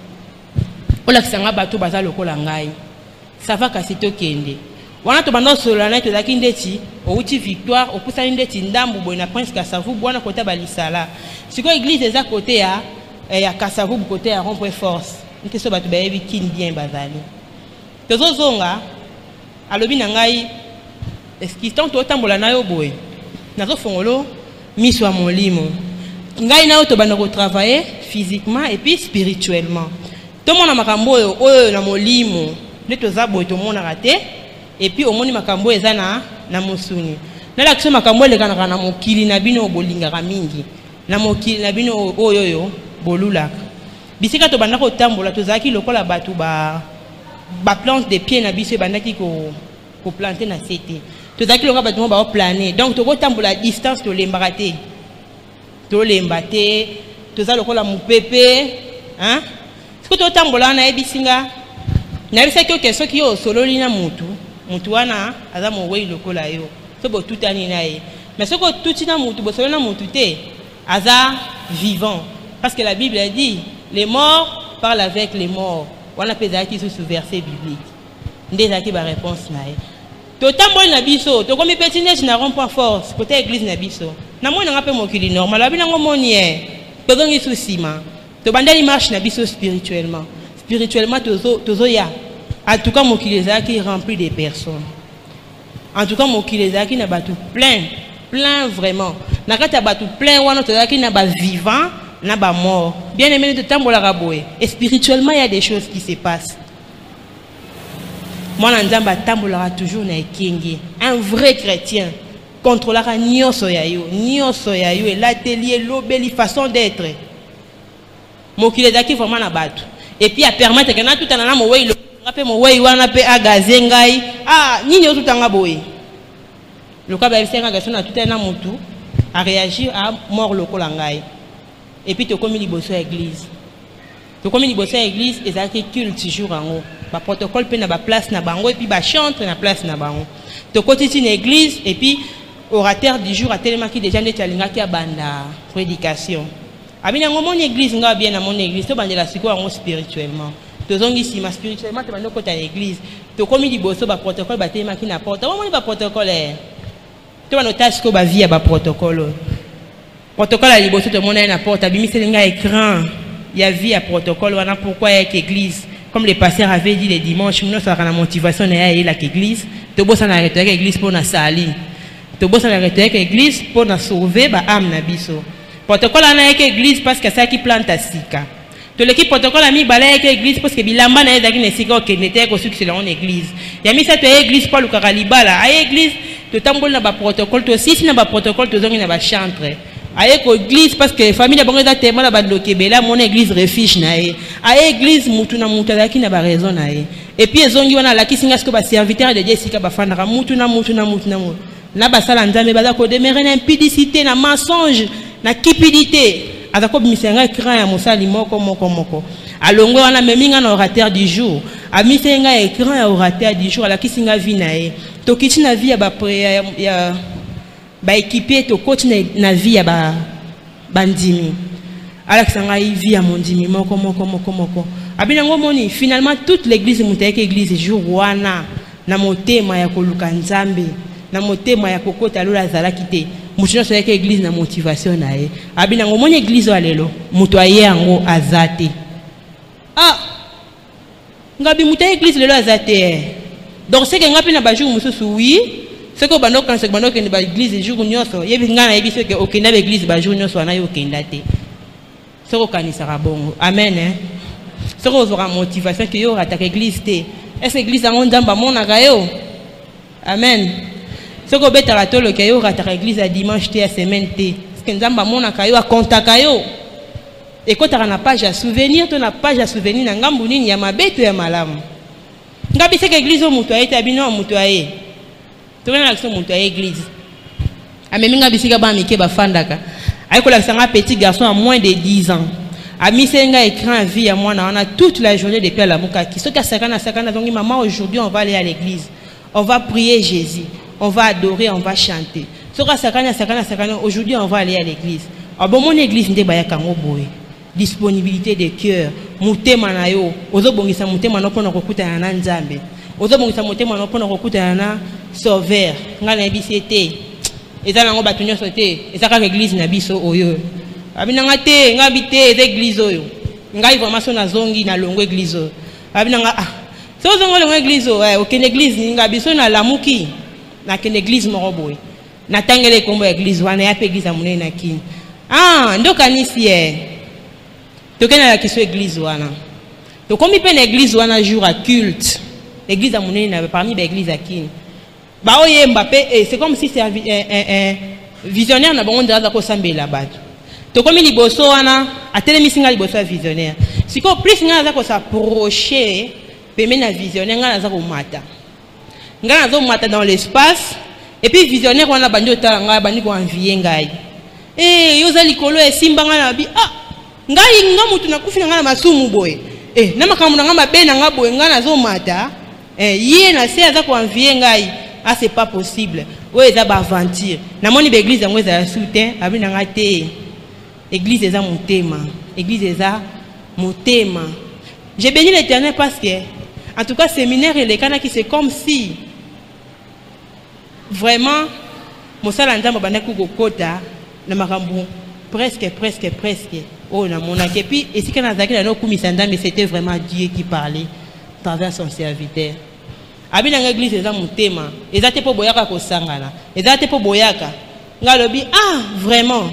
ola kisanga bato baza lokola ngai ça va kasi to kende wana to bando solo na to zaki ndeti outi victoire okusa ndeti ndambu boy na prince Kasavu bwana kota balisala siko église eza côté ya ya Kasavu côté ya rond-point force nte so bato bayebi kin bien bazali tozo zonga alobi na ngai est-ce qu'il tente otambola na yo boy nazo fongolo miso ya molimo ngai na yo to bana ko travailler physiquement et puis spirituellement to mona makambo oyo oyo na molimo ne toza boy to mona raté et puis omoni makambo eza na na musuni na la kusema makambo le kana na mokili na bino bolingaka mingi na mokili na bino oyo yo bolulaka bisika to bana ko tambola to zaki lokola batu ba ba plante des pieds na biso bandaki ko ko planter na cité to zaki lokola batu ba planer donc to ko tambola distance to lembaraté tolemba te toza lokola mupepe hein siko totambola na ebisinga na bisa kyo keso kiyo sololi na mutu mutu wana aza mowei lokola yo so bo tutani na ye mais siko tuti na mutu bo sololi na mutu te aza vivant parce que la Bible a dit les morts parlent avec les morts wana peza ki sous verset biblique ndeza ki ba réponse na ye totamboli na biso tokomi petit neige na rond point force côté église na biso na moni nga pe mokili normal abi nango moni e tozongi susima to bandeli marche na biso spirituellement spirituellement tozo tozo ya en tout cas mokili ezaki rempli de personnes en tout cas mokili ezaki na batu plein plein vraiment na kati ya batu plein wana tozaki na ba vivant na ba mort bien aimé totambola raboé et spirituellement il y a des choses qui se passent. Moi, Nzamba tambolera toujours na ekingi. Un vrai chrétien contrôlera nyonso ya yo, nyonso ya yo et l'atelier l'obéli façon d'être. Mokile zaki vraiment na batu. Et puis à permettre que na tout anana mo wei lo ngape mo wei wana pe agaze ngai. Ah, nini yo tout anga boy. Le ka ba bisenga gaso na tout na mutu a réagir à mort lokola ngai. Et puis to komi liboso église. To komi liboso église ezaki culte jour en haut. Ba protocole pe na ba place na bango et puis ba chantre na place na bango to kotiti une église et puis orateur du jour a tellement qui déjà ndeti alinga ki abanda prédication abina ngomo une église nga bien na mon église to bandela siko ngo spirituellement to zongi sima spirituellement to bando kota église to komi liboso ba protocole ba tellement qui na porte ngomo ni ba protocole to bando tasiko ba via ba protocole protocole à liboso to mona na porte abimi selinga écran ya via protocole wana pourquoi avec église. Comme les pasteurs avaient dit les dimanches, nous avons la motivation d'aller à l'église. Nous avons la rhétorique l'église pour nous salir. Nous avons la rhétorique l'église pour nous sauver ba âme na biso. Protocole na l'église parce que ça qui plante à sika. To l'équipe protocole a mis balai avec l'église parce que bilamba na ezaki na sika que n'était que ceux qui sont en église. Ya mis ça to église pas le karalibala. À église, to tambol na ba protocole, to six na ba protocole, to zongi na ba chantre. Aye ko église parce que famille na bango da témoin na ba lokebela mon église refuge na ye aye église mutu na mutu la ki na ba raison na ye et puis ezongi wana la kisinga ce que ba serviteur de Dieu sika ba fandaka mutu na mutu na mutu na mutu na ba sala nzambe ba ko demeurer na impudicité na mensonge na cupidité azako bimisanga écran ya mosali moko moko moko alongo wana meminga na orateur du jour amisenga écran ya orateur du jour la kisinga vie na ye to kiti na vie ya ba ya, ya ba équipier to coach na vie ya ba bandimi alakisanga vie ya mondimi moko moko moko moko abina ngomoni finalement toute l'église mutayeke église jour wana na motema ya koluka nzambe na motema ya kokota lola zalaki te mutu nyonso ayeke église na motivation na ye abina ngomoni église alelo mutu aye yango azate ah ngabi mutu aye église lelo azate donc c'est que ngapi na ba jour mususu oui. Ce que bando quand c'est bando que ba église jour nyonso yebi ngana yebi ce que okenda ba église ba jour nyonso na yo okenda te ce ko kanisa rabongo amen hein ce ko zora motivation que yo attaque église te est-ce église en ndamba mona ga yo amen ce ko beta la tolo que yo attaque église à dimanche te à semaine te est-ce que ndamba mona ka yo a contact yo et quand tu as na page à souvenir tu na page à souvenir na ngambu nini ya mabeto ya malamu ngabi ce que église o mutu ayeta bino mutu aye. Tu vois l'action monter à l'église. Ameminga bisika ba mike ba fandaka. Ayiko la sanga petit garçon à moins de dix ans. Ami senga écran vie à moi on a toute la journée depuis la muka qui soka sakana sakana donc maman aujourd'hui on va aller à l'église. On va prier Jésus. On va adorer, on va chanter. Soka sakana sakana sakana aujourd'hui on va aller à l'église. Ah bon mon église ndé ba yakango boy. Disponibilité de cœur. Mutema na yo. Ozo bongisa mutema no pona kokuta na nzambe. Ozo bongisa mutema no pona kokuta na sauveur ngana bisete ezala ngo batu nyonso te ezaka église na biso oyo abinanga te ngabite église oyo ngai vraiment so na zongi na longo église oyo abinanga ah so zongo longo église oyo eh okende église ninga biso na lamuki na kende église moko boy na tangele kombo église wana ya pe église amunene na kini ah ndoka nisi eh tokena la kiso église wana to komi pe na église wana jour à culte église amunene na parmi ba église akini ba oye Mbappé et c'est comme si c'est un, un, un, un visionnaire na bango ndaza ko sambela bato to komi liboso wana atelemi singa liboso ya visionnaire siko plus nga za ko s'approcher peme na visionnaire nga za ko mata nga za ko mata dans l'espace et puis visionnaire wana bandi otala nga bandi ko envier ngai eh yoza likolo esimbanga na bi ah ngai nga mutu nakufi na nga na masumu boye eh na makambo na nga mabe na nga boye nga nazo mata eh ye na se aza ko envier ngai ah c'est pas possible o eza ba aventure na moni ba église yango eza soutien abi na nga te église eza motema église eza motema. J'ai béni l'Éternel parce que en tout cas séminaire et les canaki c'est comme si vraiment mosala nzambe banda ku kokota na makambo presque presque presque oh na monaki et puis et si kana zaki na no kumisa nzambe c'était vraiment Dieu qui parlait à travers son serviteur. Abi na église eza motema eza te po boyaka ko sangana eza te po boyaka ngalobi ah vraiment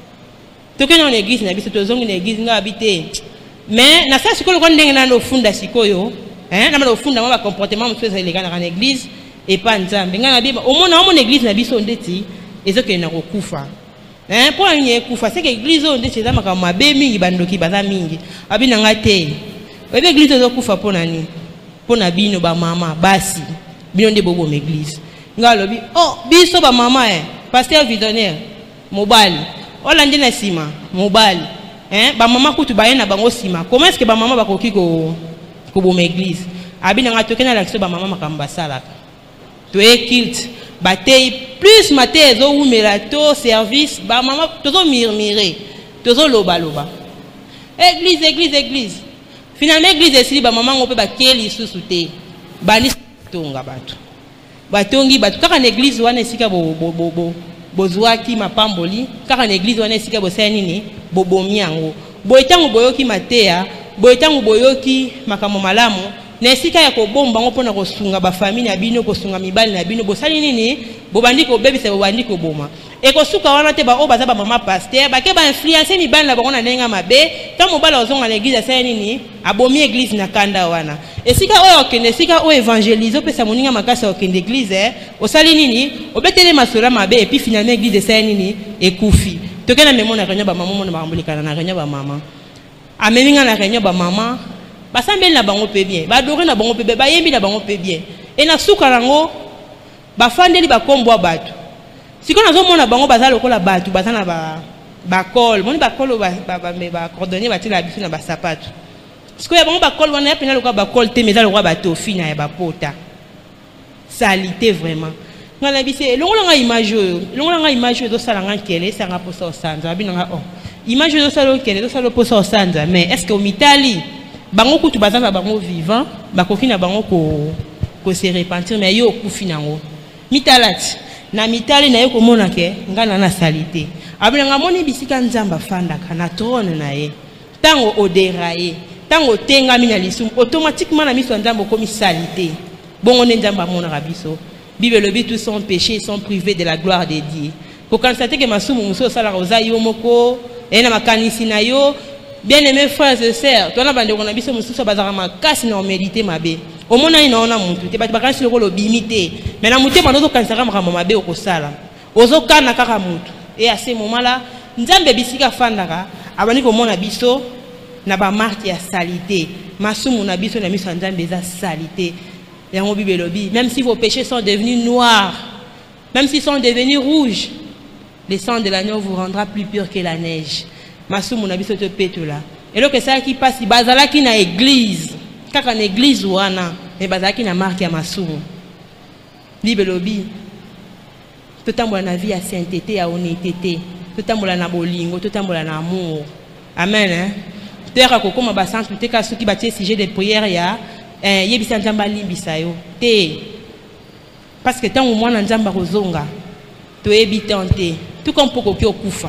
toke na église na biso tozongi na église nga habité mais na sa sikolo ko ndenge na no funda sikoyo hein na no funda ma comportement mso za ilegana na église et pas nzambe nga na biba au moins na mon église na biso ndeti ezoke na kokufa hein pour une kufa c'est que église ndeti za maka mabe mingi bandoki baza mingi abi na ngate ebe église ezokufa pona nini pona bino ba mama basi bino nde bobo m'église ngalobi oh biso ba mama eh pasteur visionnaire mobali olandi na sima mobali hein ba mama kutu ba yena bango sima comment est-ce que ba mama ba koki ko ko bo m'église abi na ngatoke na l'action ba mama makamba sala to e kilt ba tei plus maté ezo umela to service ba mama tozo murmurer tozo loba loba église église église finalement église esili ba mama ngope ba keli susu te bani tonga batu batongi batu kaka na église wana esika bo bo bo, bo. Bozwaki mapamboli kaka na église wana esika bosaya nini bobomi yango boyetango boyoki mateya boyetango boyoki makambo malamu na esika ya kobomba ngo pona kosunga ba famille na bino kosunga mibali na bino bosali nini bobandi ko bebisa bobandi ko boma e kosuka wana te ba o baza ba mama pasteur ba ke ba influencer mibali na bango na nenga mabe ta mobala ozonga na église asaya nini abomi église na kanda wana esika oyo okende esika o évangéliser pesa moninga makasa okende église eh osali nini obetele masola mabe et puis finalement église esaya nini ekufi tokena memo na renya ba mama mona bakambolikana na renya ba mama ameminga na renya ba mama basambeli na bango pe bien badore na bango pe bien bayembi na bango pe bien et na suka nango bafandeli bakombo batu siko nazo mona bango bazala lokola batu bazana ba ba col moni ba col ba ba ba cordonnier batila biso na ba sapato siko ya bango ba col wana ya pena lokola ba col te meza lokola ba tofina ya ba pota salité vraiment ngala bise longola nga image oyo longola nga image oyo sala nga kele sanga posa osanza abinanga oh image oyo sala kele do sala posa osanza mais est-ce que au mitali bango kutu bazana bango vivant bakoki na bango ko ko se repentir mais yo kufi nango mitalati na mitali na yo komona ke ngana na salité abinanga moni bisika nzamba fanda kana trône na ye tango oderaye tango tenga mina lisumu automatiquement na miso nzamba komi salité bongo ne nzamba mona rabiso Bible le but tous sont péchés sont privés de la gloire de Dieu ko constater que masumu muso sala roza yo moko et na makanisi na yo bien aimés frères et sœurs toi na bande ko na biso muso bazara makasi na méditer mabe au mona ina ona muntu te bakanisi loko lo bimité mais na muté bando ko kansaka makambo mabe ko sala ozo kana kaka mutu et à ce moment là nzambe bisika fandaka abani ko mona biso na ba marque ya salité masumu na biso na miso nzambe za salité yango Bible lobi même si vos péchés sont devenus noirs même s'ils sont devenus rouges le sang de l'agneau vous rendra plus pur que la neige masumu na biso to petula et donc ça qui passe bazalaki na église kaka na église wana mais bazalaki na marque ya masumu Bible lobi totambola na vie ya sainteté ya honnêteté totambola na bolingo totambola na amour amen hein terre kokoma ba sainteté ka soki batie sujet de prière ya eh yebisa nzamba limbisa yo te parce que tant au moins nzamba kozonga to ebitante tout comme poko ki okufa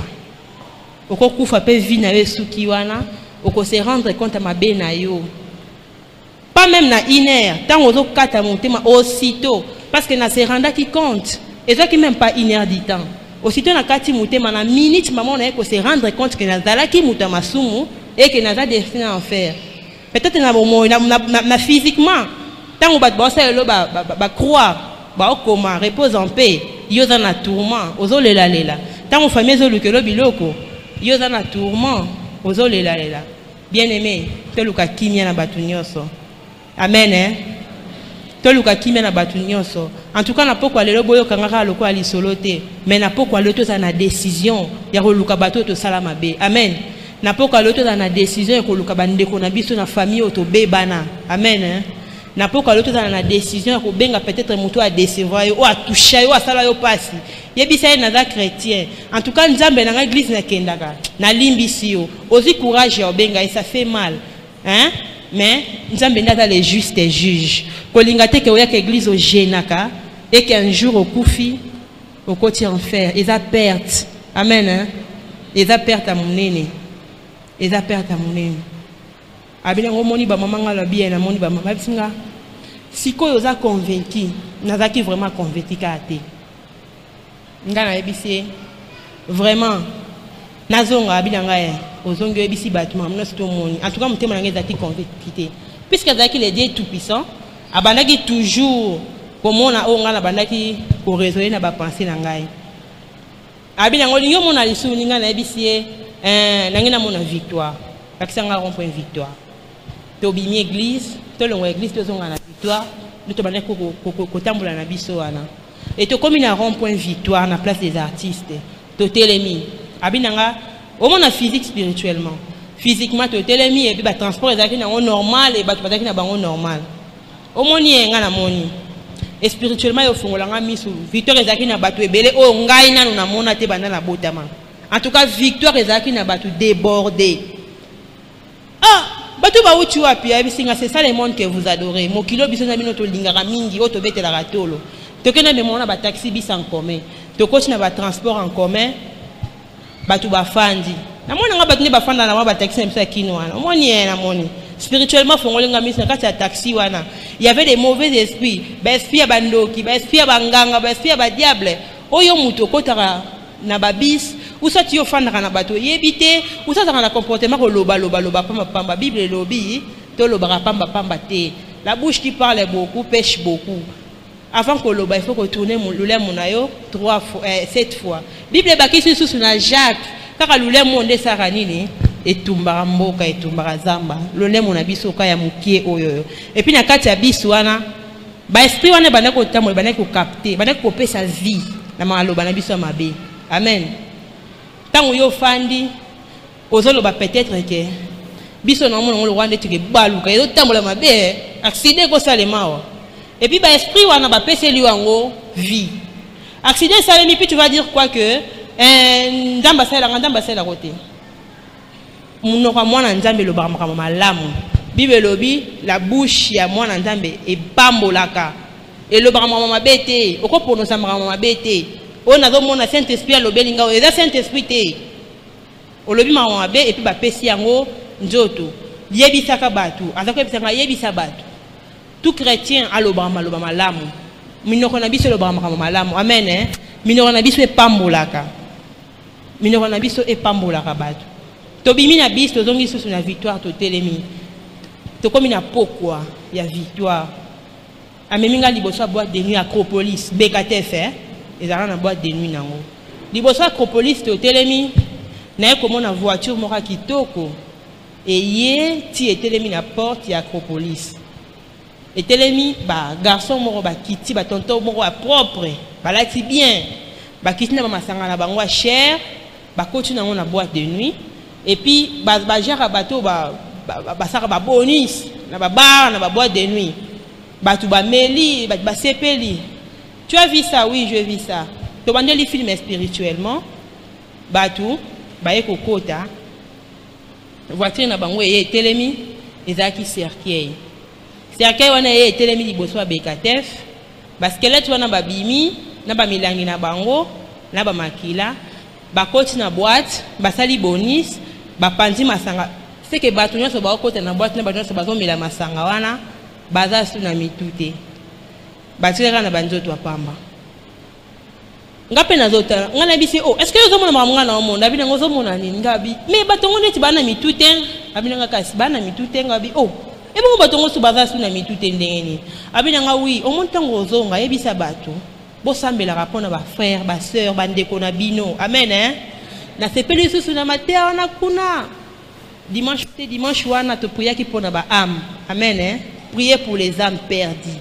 okokufa pe vie na yo suki wana oko se rendre compte à ma be na yo pas même na une heure tant ozo kata motema aussitôt parce que na se renda qui compte et ça qui même pas une heure du temps aussitôt na kati motema na minute maman na ko se rendre compte que na zalaki muta masumu et que na za destiné à en faire peut-être na momo na, na, na, na physiquement tant on bat bossa lo ba ba, ba croire ba okoma repose en paix yo za na tourment ozo lela lela tant on famille zo lukelo biloko yo za na tourment ozo lela lela bien aimé to luka kimia na batu nyonso amen hein toluka kimia na batu nyonso. En tout cas na poko lelo boyo kangaka loko ali solote, mais na poko lelo to na décision ya koluka bato to sala mabe. Amen. Na poko lelo to na décision ya koluka bandeko na biso na famille oto bebana. Amen. Hein? Na poko lelo to na décision ya ko benga peut-être muto a décevoir yo, o a toucher yo, a sala yo pasi. Yebisa na za chrétien. En tout cas nzambe na église na kendaka. Na limbisi yo. Osi courage ya benga et ça fait mal. Hein? Mais nzambe ndata les justes juges. Kolinga te ke oya ke église au génaka et qu'un jour au koufi au côté enfer, ils a perte. Amen. Hein? Ils a perte à mon nene. Ils a perte à mon nene. Abina ngomoni ba mama ngala bien na moni ba mama bisinga. Siko yo za convaincu, nazaki vraiment convaincu ka te. Ngana ebisi vraiment nazonga abina ngaye ozongo ebisi batuma mno sto moni. En tout cas mutema ngeza ti convaincu. Puisque zaki le Dieu tout puissant, abandaki toujours komona o ngala bandaki ko raisonner na ba penser na ngaye. Abina ngoli yo mona lisu ninga na ebisi eh nangina mona victoire. Bakisanga rond point victoire. To bimi église, to longo église to zonga na victoire, nous to bandaki ko ko tambola na biso wana. Et to comme na rond point victoire na place des artistes. To telemi. Abina nga au mona physique spirituellement. Physiquement to telemi et puis ba transport ezaki na normal et ba to bazaki na bango normal. Au moni nga na moni. Et spirituellement yo fongola nga misu. Victoire ezaki na bato ebele o ngai nanu na mona te bana na botama. En tout cas victoire ezaki na bato débordé. Ah, bato ba uti wapi abisinga c'est ça le monde que vous adorez. Mokilo biso na bino to lingaka mingi o to betela ratolo. To kena me mona ba taxi bis en commun. To coach na ba transport en commun. Bato ba fandi. Na mona nga bato ne ba fanda na ba taxi na biso kino wana. Moni na moni. Spirituellement fongolenga misa kati ya taxi wana. Il y avait des mauvais esprits, ba esprit ya bandoki, ba esprit ya banganga, ba esprit ya ba diable. Oyo muto kotaka na babis, ou ça tu ofandaka na bato yebite, ou ça na comportement ko loba loba loba pamba pamba Bible lobi, to loba pamba pamba te. La bouche qui parle beaucoup pêche beaucoup. Avant que loba il faut que tourner mon lule monayo trois fois euh, sept fois. Bible baki sous na Jacques, kaka lule monde saranini. Et tumbara mboka et tumbara zamba le lemo na biso ka ya mukie oyo et puis na kati ya biso wana ba esprit wana bana ko tamol bana ko capter bana ko pesa vie na maloba na biso mabe. Amen. Tango yo fandi ozolo ba peut-être que biso na mona ngolo wande tike baluka yo tambola mabe accident ko salema et puis ba esprit wana ba pesa li wango vie accident salemi puis tu vas dire quoi que un ndamba sala ndamba sala côté munoko mwana nzambe lo ba malamu Bible lobi la bouche ya mwana nzambe e pambolaka e lo ba mama bete oko prononcer mama bete o na zo mona Saint Esprit lo belinga o eza Saint Esprit te o lobi mama be et puis ba pesi yango nzoto yebisaka batu azako yebisaka yebisa batu tout chrétien a lo ba lo ba malamu minoko na biso lo ba malamu. Amen. Hein? Minoko na biso e pambolaka minoko na biso e pambolaka batu. Tobimi na bis tozongi susu na victoire to telemi. To komi na pokwa ya victoire. Ameminga liboso boîte de nuit Acropolis B K T F eh ezala na boîte de nuit nango. Liboso Acropolis to telemi na ekomo na voiture moka kitoko et ye ti etelemi na porte ya Acropolis. Etelemi ba garçon moko ba kiti ba tonton moko propre, ba lati bien. Ba kiti na ba masanga na bango cher, ba koti nango na boîte de nuit. Et puis, bah, bah, j'ai un bateau, bah, bah, bah, ça va bonus, na ba bar, na ba boîte de nuit, bah, tu vas meli, bah, bah, sepeli. Tu as vu ça? Oui, je vis ça. Tu as vu les films spirituellement, bah, tout, bah, et kokota, voiture na bango et telemi, et ça qui cercueil. Cercueil, on a telemi di bosso à Bekatef, parce que là, tu as na ba bimi, na ba milangi na bango, na ba makila, bah, koti na boîte, bah, sali bonus. Ba panzi masanga c'est que batu nyonso ba okota na boîte na batu nyonso bazomela masanga wana baza su na mitute batireka na banzoto apamba ngape na zota ngana bisi oh est-ce que yo zomona mama ngana omo ndabi ngo zomona nini ngabi me batongo neti bana mitute abina nga kasi bana mitute ngabi oh ebo batongo su baza su na mitute ndengeni abina nga oui o montango ozonga yebisa batu bo sambela rapona ba frère ba sœur ba ndeko na bino. Amen. Hein? Na sepeli susu na matea wana kuna dimanche te dimanche wana to prier qui pour na ba âme. Amen. Hein? Prier pour les âmes perdues.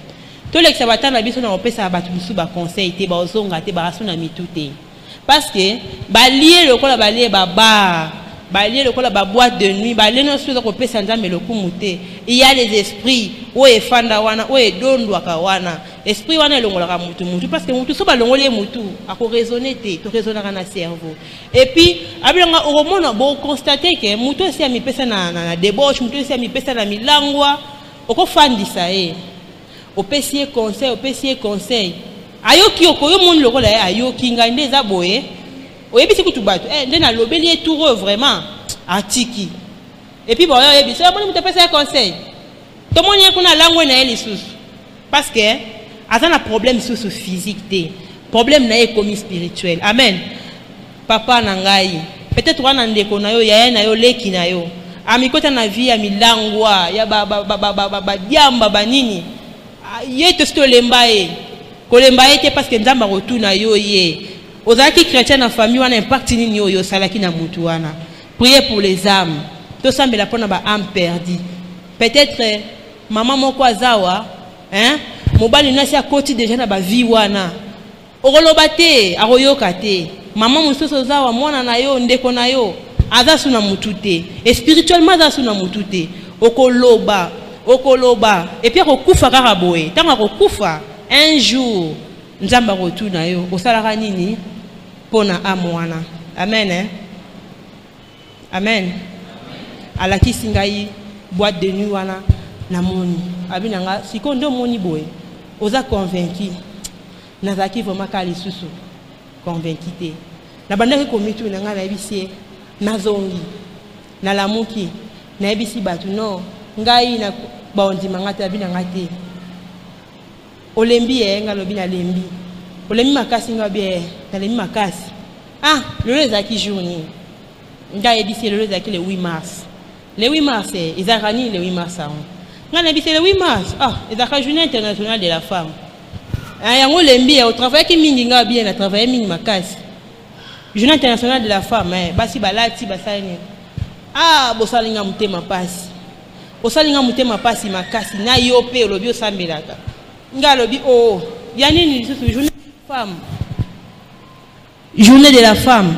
Tous les sabatans na biso na opesa batu musu ba conseil te ba ozonga te ba rasuna mitute. Parce que ba lié le kola ba lié ba bar, ba lié le kola ba boîte de nuit, ba lié no suza ko pesa nzambe le kumute. Il y a les esprits o e fanda wana o e dondwa ka wana. Esprit wana longola ka mutu mutu parce que mutu so ba longole mutu ako raisonner te, to raisonner na cerveau. Et puis abilanga o mona bo constater que mutu si ami pesa na na débauche, mutu si ami pesa na milangwa, oko fandisa e. Au P C conseil, au P C conseil. Ayoki okoyo monde le rôle ayoki ngande za boye. Oyebi se kutu bato. Eh ndena lobeli est tout vraiment atiki. Et puis bon oyebi se mo mutu pesa conseil. To mo nya kuna langwe na eli susu. Parce que azana un problème susu physique té. Problème na économie spirituelle. Amen. Papa na ngai. Peut-être wana ndeko na yo ya na yo leki na yo. Amikota na vie ya milangwa ya ba ba ba ba ba ba diamba banini. Yé te sto lembaye kolembaye te parce que nzamba rotuna yo ye ozaki chrétien na famille wana impact nini yo yo salaki na mutu wana. Priez pour les âmes to sambela pona ba âme perdue. Peut-être maman moko azawa hein mobali nasi akoti déjà na ba vie wana okoloba te akoyoka te maman musoso zawa mwana na yo ndeko na yo azasu na mutu te et spirituellement azasu na mutu te okoloba okoloba et puis akokufa kaka boye tanga akokufa un jour nzamba rotuna yo osalaka nini pona amwana. Amen hein? Amen. Alakisi ngai boîte de nuit wana na moni abinanga sikondo moni boye oza convaincu nazaki vraiment kali susu convaincu te na bandaki komitu na nga na ebisi nazongi na lamuki na ebisi batu non ngai na baondi mangata abina ngate olembi e ngalobi na lembi olembi makasi ngabie na lembi makasi ah le ezaki journée ngai ebisi le ezaki le huit mars le huit mars ezakani le huit mars a ngana ebisi le huit mars ah ezaka journée internationale de la femme ah yango lembi au travail ki mingi ngabie na travailler mingi makasi journée internationale de la femme eh basi balati basani ah bosalinga mutema pasi osalinga mutema pasi makasi na yo pe olobi osambelaka nga lobi oh ya nini susu journée de la femme journée de la femme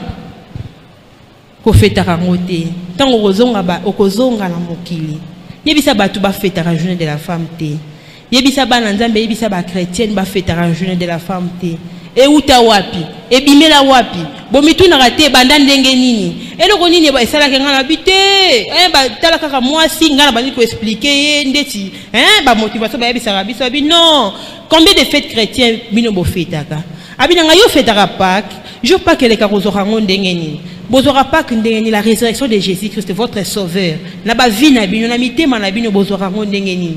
ko fetaka ngote tango kozonga ba okozonga na mokili yebisa batu ba fetaka journée de la femme te yebisa bana nzambe yebisa ba chrétienne ba fetaka journée de la femme te e uta wapi e bimela wapi bomituna kate banda ndenge nini eloko nini ba esala ke ngana bité eh ba tala kaka mwasi ngana ba ni ko expliquer ye ndeti hein ba motivation ba yebisa biso abi non combien de fêtes chrétiens bino bo fetaka abina nga yo fetaka Pâques je pas que les kakozora ndenge nini bozora Pâques ndenge ni la résurrection de Jésus Christ votre sauveur na ba vie na bino na mitema na bino bozora ndenge nini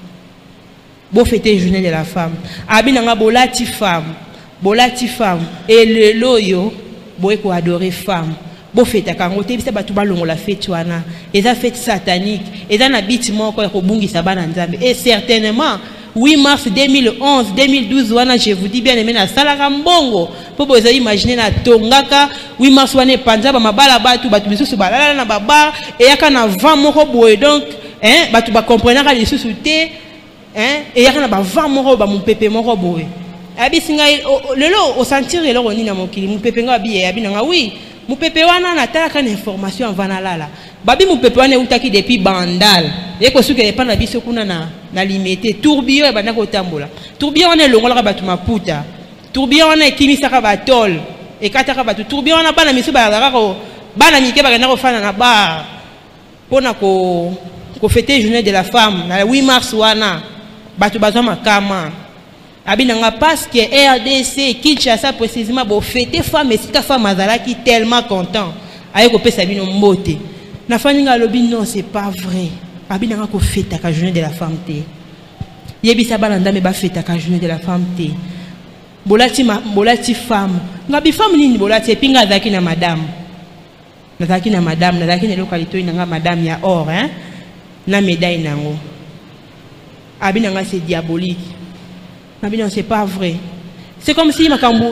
bo fêter journée de la femme abina nga bolati femme bolati femme et le loyo boye ko adorer femme bo fête kango te bisa batu balongo la fête wana eza fête satanique eza na biti moko ya kobungisa bana nzambe et certainement huit mars deux mille onze deux mille douze wana je vous dis bien aimé na salaka mbongo po boza imaginer na tongaka huit mars wana panza ba mabala batu batu bisusu balala na baba et yaka na vent moko boye donc hein batu ba comprendre ka lisusu te hein et yaka na ba vent moko ba mupepe moko boye abisinga lelo o sentir lelo ni na mokili mupepe nga bi ya binanga oui mupepe wana na talaka na information vana lala babi mupepe wana utaki depuis bandal eko suke pa na biso kuna na na limité tourbillon e bana ko tambola tourbillon wana longola batu maputa tourbillon wana ekimisa ka batol e kataka batu tourbillon wana bana miso ba la ko bana mike ba kana ko fana na ba pona ko ko fêter journée de la femme na huit mars wana batu bazwa makama abinanga parce que R D C Kinshasa précisément bo fêter femme et sika femme azalaki tellement content aye ko pesa bino mbote na faninga lobi non c'est pas vrai abinanga ko fêter ka journée de la femme te yebisa balanda me ba fêter ka journée de la femme te bolati ma bolati femme ngabi femme nini bolati epinga azaki na madame nazaki na madame nazaki na localité nanga madame ya or hein na médaille nango abinanga c'est diabolique. Non, c'est pas vrai. C'est comme si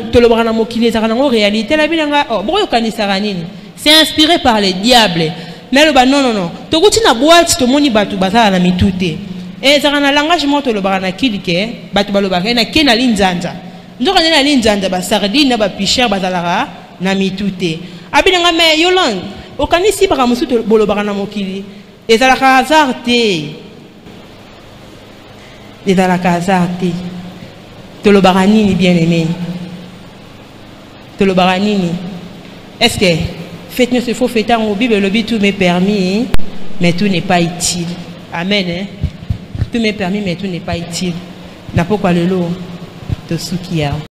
réalité. C'est inspiré par les diables. Mais non, non, non. Tu as une boîte, tu as une boîte, tu as Et ça na langage moto le barana kilike, batu balobaka na ke na linzanza. Ndoka na linzanza ba sardine na ba pichère bazalara na mitute. Abinanga me Yolande, okanisi baka musu to bolobaka na mokili. Ezalaka hasard te. Ezalaka hasard te. To le baranini bien aimé. To le baranini. Est-ce que faites ne se faut fêter en Bible le but tout m'est permis mais tout n'est pas utile. Amen. Hein? Tout m'est permis mais tout n'est pas utile. N'a pas quoi le lot de ce qu'il y a.